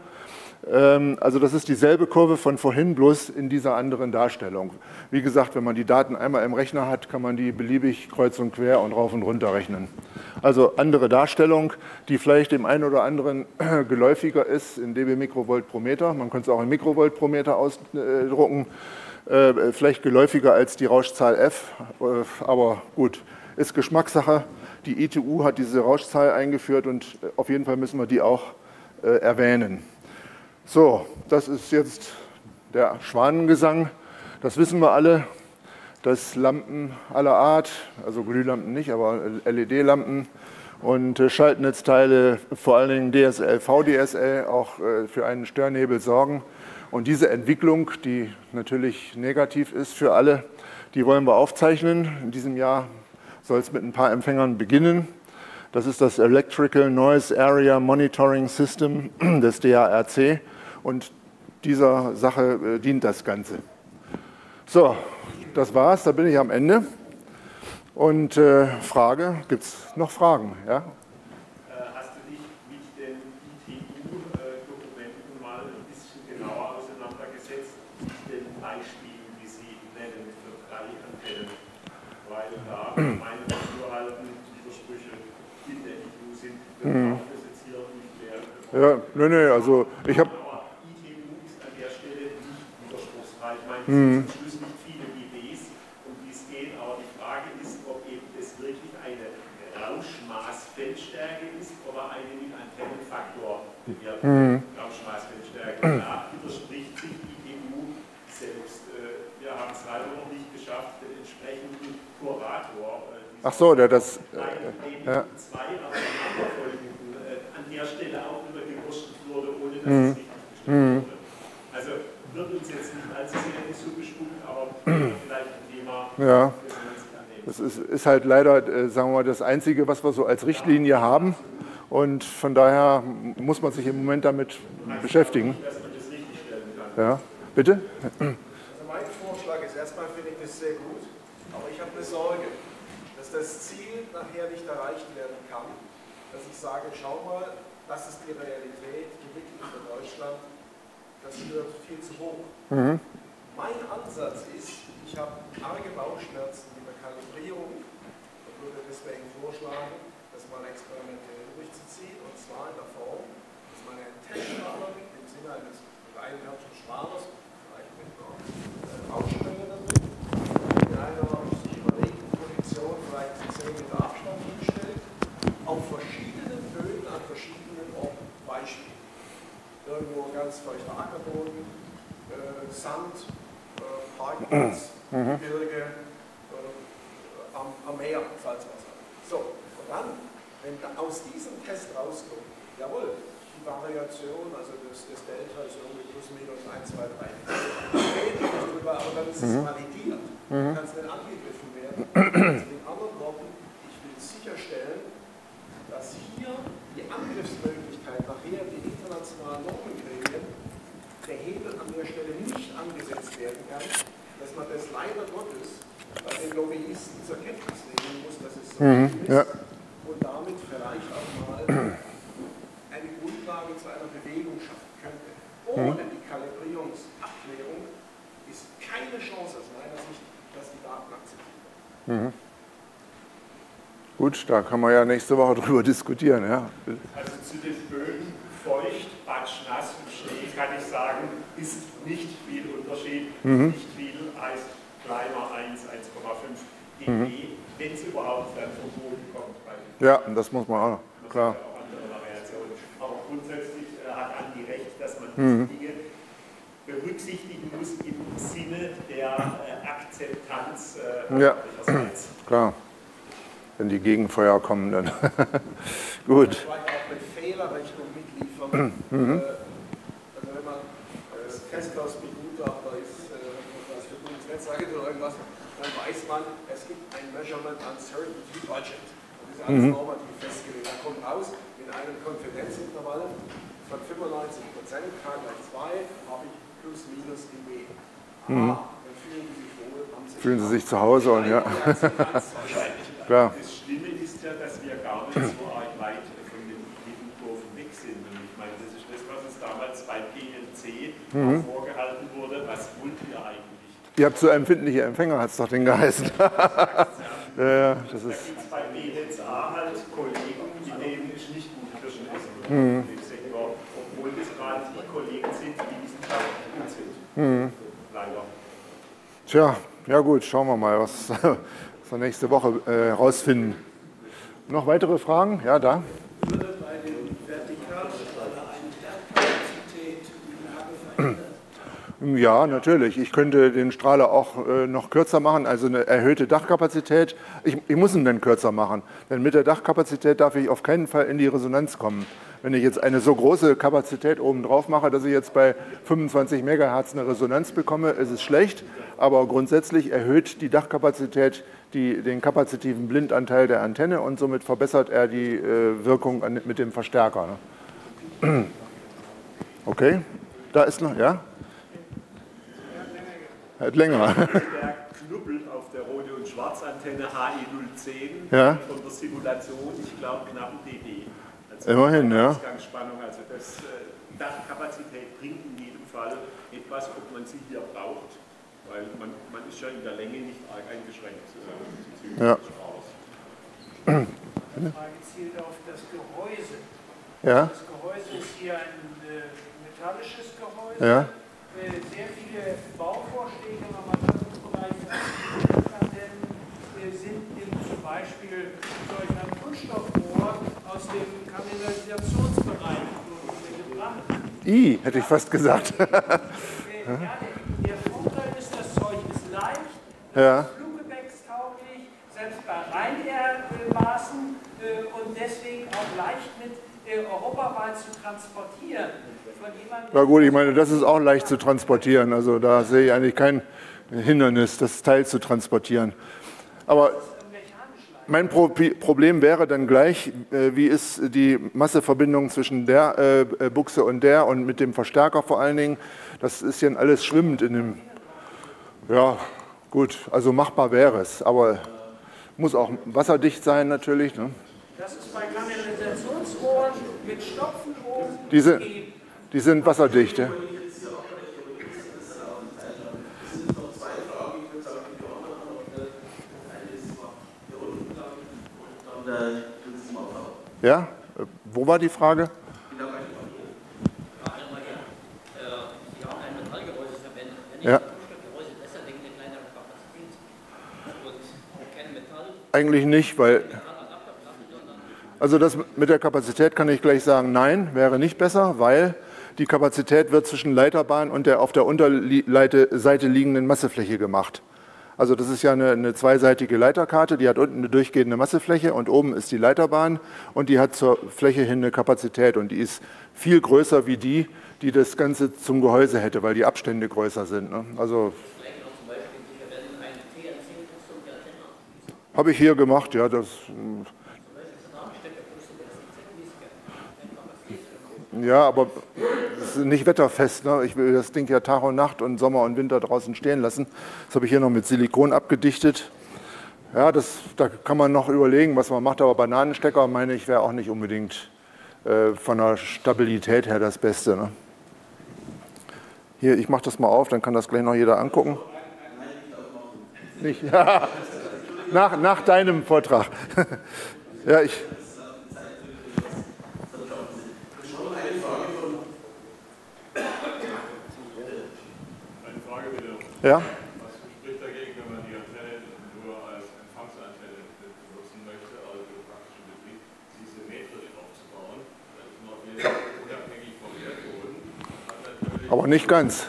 Also das ist dieselbe Kurve von vorhin, bloß in dieser anderen Darstellung. Wie gesagt, wenn man die Daten einmal im Rechner hat, kann man die beliebig kreuz und quer und rauf und runter rechnen. Also andere Darstellung, die vielleicht dem einen oder anderen geläufiger ist in dB Mikrovolt pro Meter. Man könnte es auch in Mikrovolt pro Meter ausdrucken. Vielleicht geläufiger als die Rauschzahl F, aber gut, ist Geschmackssache. Die ITU hat diese Rauschzahl eingeführt und auf jeden Fall müssen wir die auch erwähnen. So, das ist jetzt der Schwanengesang. Das wissen wir alle, dass Lampen aller Art, also Glühlampen nicht, aber LED-Lampen und Schaltnetzteile, vor allen Dingen DSL, VDSL, auch für einen Störnebel sorgen. Und diese Entwicklung, die natürlich negativ ist für alle, die wollen wir aufzeichnen. In diesem Jahr soll es mit ein paar Empfängern beginnen. Das ist das Electrical Noise Area Monitoring System des DARC und dieser Sache dient das Ganze. So, das war's, da bin ich am Ende. Und Frage, gibt es noch Fragen? Ja? Hast du dich mit den ITU-Dokumenten mal ein bisschen genauer auseinandergesetzt, mit den Beispielen, die Sie nennen für 3 Antennen? Weil da meine Dafürhalten Widersprüche in der ITU sind. Wir brauchen das jetzt hier nicht mehr. Ja, nee, also ich habe... Aber ITU ist an der Stelle nicht widerspruchsfrei. Ich meine, es sind zum Schluss nicht viele IDs, um die es geht, aber die Frage ist, ob eben das wirklich eine Rauschmaßfeldstärke ist oder eine mit Antennenfaktor bewertete Rauschmaßfeldstärke. Da widerspricht sich die ITU selbst. Wir haben es leider noch nicht geschafft, den entsprechenden Kurator, Ach so, der das... ja. Zwei aufeinanderfolgenden an der Stelle auch wieder gewurschtelt wurde, ohne dass es richtig bestimmt wurde. Also wird uns jetzt nicht allzu sehr in die Suppe spucken, aber vielleicht ein Thema, Ja. das man sich annehmen. Das ist halt leider, sagen wir mal, das Einzige, was wir so als Richtlinie haben. Und von daher muss man sich im Moment damit beschäftigen. Dass man das richtig stellen kann. Ja, bitte? Also mein Vorschlag ist, erstmal finde ich das sehr gut, aber ich habe eine Sorge, dass das Ziel nachher nicht erreicht werden kann, dass ich sage, schau mal, das ist die Realität, die Mittel für Deutschland, das wird viel zu hoch. Mein Ansatz ist, ich habe arge Bauchschmerzen mit der Kalibrierung und würde deswegen vorschlagen, das mal experimentell durchzuziehen, und zwar in der Form, dass man einen Teststrahler mit im Sinne eines reinwärtigen Strahlers, vielleicht mit einer Ausstellung damit, in einer sich überlegten Position vielleicht 10 Meter Abstand hinstellt, auf verschiedenen Höhen an verschiedenen Orten. Beispiel. Irgendwo ganz feuchter Ackerboden, Sand, Parkplatz, Gebirge, am Meer, Salzwasser. So, und dann, wenn aus diesem Test rauskommt, jawohl, die Variation, also das Delta ist irgendwie plus minus 1, 2, 3. Reden wir nicht drüber, aber dann ist es validiert. Du kannst nicht angegriffen werden. Also in anderen Worten, ich will sicherstellen, dass hier die Angriffsmöglichkeit nachher die internationalen Normengremien der Hebel an der Stelle nicht angesetzt werden kann, dass man das leider Gottes bei den Lobbyisten zur Kenntnis nehmen muss, dass es so ist, Ja. und damit vielleicht auch mal eine Grundlage zu einer Bewegung schaffen könnte. Ohne die Kalibrierungsabklärung ist keine Chance aus meiner Sicht, dass die Daten akzeptiert werden. Gut, da kann man ja nächste Woche drüber diskutieren. Ja. Also zu den Böden feucht, batschnass und Schnee kann ich sagen, ist nicht viel Unterschied. Nicht viel heißt kleiner 1,5 dB, wenn es überhaupt dann vom Boden kommt. Ja, das muss man auch noch, klar. Auch andere Variationen. Aber grundsätzlich hat Andi recht, dass man diese Dinge berücksichtigen muss im Sinne der Akzeptanz ihrerseits. Klar. Wenn die Gegenfeuer kommen, dann gut. Vielleicht auch mit Fehlerrechnung mitliefern. Also wenn man Kessler's begutachtet ist, was für Bundesnetzagentur oder irgendwas, dann weiß man, es gibt ein Measurement Uncertainty Budget. Das ist alles normativ festgelegt. Da kommt raus, in einem Konfidenzintervall von 95%, K gleich 2, habe ich plus minus dB. Dann fühlen Sie sich wohl, fühlen Sie sich zu Hause und ja. Klar. Das Schlimme ist ja, dass wir gar nicht so arg weit von den Kurven weg sind. Und ich meine, das ist das, was uns damals bei PLC vorgehalten wurde. Was wollt ihr eigentlich? Ihr habt so empfindliche Empfänger, hat es doch den geheißen. Ja, das ist. Da gibt es bei BNetzA halt Kollegen, die nehmen nicht gut Kirschen essen. Im Sektor, obwohl das gerade die Kollegen sind, die wissenschaftlich gut sind. Leider. Tja, ja gut, schauen wir mal, was wir nächste Woche rausfinden. Noch weitere Fragen? Ja, da. Würde bei den Vertikalstrahler eine Kapazität verändern? Ja, natürlich. Ich könnte den Strahler auch noch kürzer machen, also eine erhöhte Dachkapazität. Ich muss ihn dann kürzer machen, denn mit der Dachkapazität darf ich auf keinen Fall in die Resonanz kommen. Wenn ich jetzt eine so große Kapazität oben drauf mache, dass ich jetzt bei 25 MHz eine Resonanz bekomme, ist es schlecht. Aber grundsätzlich erhöht die Dachkapazität den kapazitiven Blindanteil der Antenne und somit verbessert er die Wirkung mit dem Verstärker. Ne? Okay, da ist noch, ja? Hat länger. Der Knubbel auf der Rot- und Schwarzantenne HE010 von der Simulation, ich glaube, knapp ein dB. Also immerhin, ja. Ausgangsspannung, also das Dachkapazität bringt in jedem Fall etwas, ob man sie hier braucht, weil man ist ja in der Länge nicht arg eingeschränkt. Ja. Die Frage zielt auf das Gehäuse. Ja. Das Gehäuse ist hier ein metallisches Gehäuse. Ja. Sehr viele Bauvorschläge im Amateurbereich sind zum Beispiel solch ein Kunststoffrohr aus dem Kanalisationsbereich gebracht. Hätte ich fast gesagt. Ja, der Vorteil ist, das Zeug ist leicht, Ja. fluggepäckstauglich, selbst bei Rhein-Air-Maßen und deswegen auch leicht mit europaweit zu transportieren. Na gut, ich meine, das ist auch leicht zu transportieren. Also da sehe ich eigentlich kein Hindernis, das Teil zu transportieren. Aber mein Problem wäre dann gleich, wie ist die Masseverbindung zwischen der Buchse und mit dem Verstärker vor allen Dingen. Das ist ja alles schwimmend in dem. Ja, gut, also machbar wäre es, aber muss auch wasserdicht sein natürlich. Ne? Das ist bei Kanalisationsrohren mit Stopfen oben. Die sind wasserdicht. Ja? Ja? Wo war die Frage? Sie haben ein Metallgehäuse verwendet. Wenn ich Ja. ein Kunststoffgehäuse besser wegen der kleineren Kapazität und kein Metall. Eigentlich nicht, weil. Also das mit der Kapazität kann ich gleich sagen, nein, wäre nicht besser, weil die Kapazität wird zwischen Leiterbahn und der auf der Unterseite liegenden Massefläche gemacht. Also das ist ja eine zweiseitige Leiterkarte, die hat unten eine durchgehende Massefläche und oben ist die Leiterbahn und die hat zur Fläche hin eine Kapazität und die ist viel größer wie die das Ganze zum Gehäuse hätte, weil die Abstände größer sind. Ne? Also habe ich hier gemacht, ja, das. Ja, aber das ist nicht wetterfest. Ne? Ich will das Ding ja Tag und Nacht und Sommer und Winter draußen stehen lassen. Das habe ich hier noch mit Silikon abgedichtet. Ja, da kann man noch überlegen, was man macht. Aber Bananenstecker, meine ich, wäre auch nicht unbedingt von der Stabilität her das Beste. Ne? Hier, ich mache das mal auf, dann kann das gleich noch jeder angucken. Nicht? Ja. nach deinem Vortrag. Ja, Eine Frage bitte. ja. Was spricht dagegen, wenn man die Antenne nur als Empfangsantenne benutzen möchte, also für den praktischen Betrieb, sie symmetrisch aufzubauen? Das ist noch unabhängig vom Erdboden. Aber nicht ganz.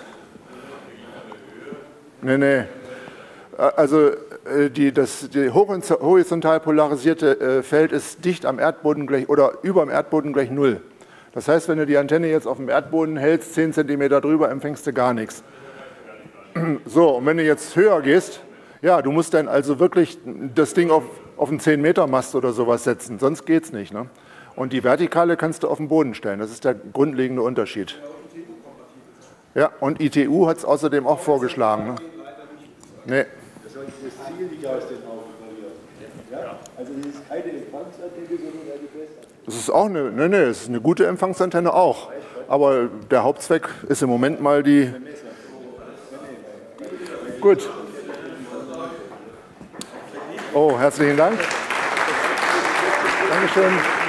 Nee. Also die horizontal polarisierte Feld ist dicht am Erdboden gleich oder über dem Erdboden gleich 0. Das heißt, wenn du die Antenne jetzt auf dem Erdboden hältst, 10 cm drüber, empfängst du gar nichts. So, und wenn du jetzt höher gehst, ja, du musst dann also wirklich das Ding auf einen 10-Meter-Mast oder sowas setzen, sonst geht es nicht. Ne? Und die Vertikale kannst du auf den Boden stellen, das ist der grundlegende Unterschied. Ja, und ITU hat es außerdem auch vorgeschlagen. Ne? Nee. Das soll das Ziel nicht aus den Augen verlieren. Ja? Also das ist keine Empfangsantenne, sondern eine Festantenne. Das ist auch das ist eine gute Empfangsantenne auch. Aber der Hauptzweck ist im Moment mal die. Gut. Oh, herzlichen Dank. Dankeschön.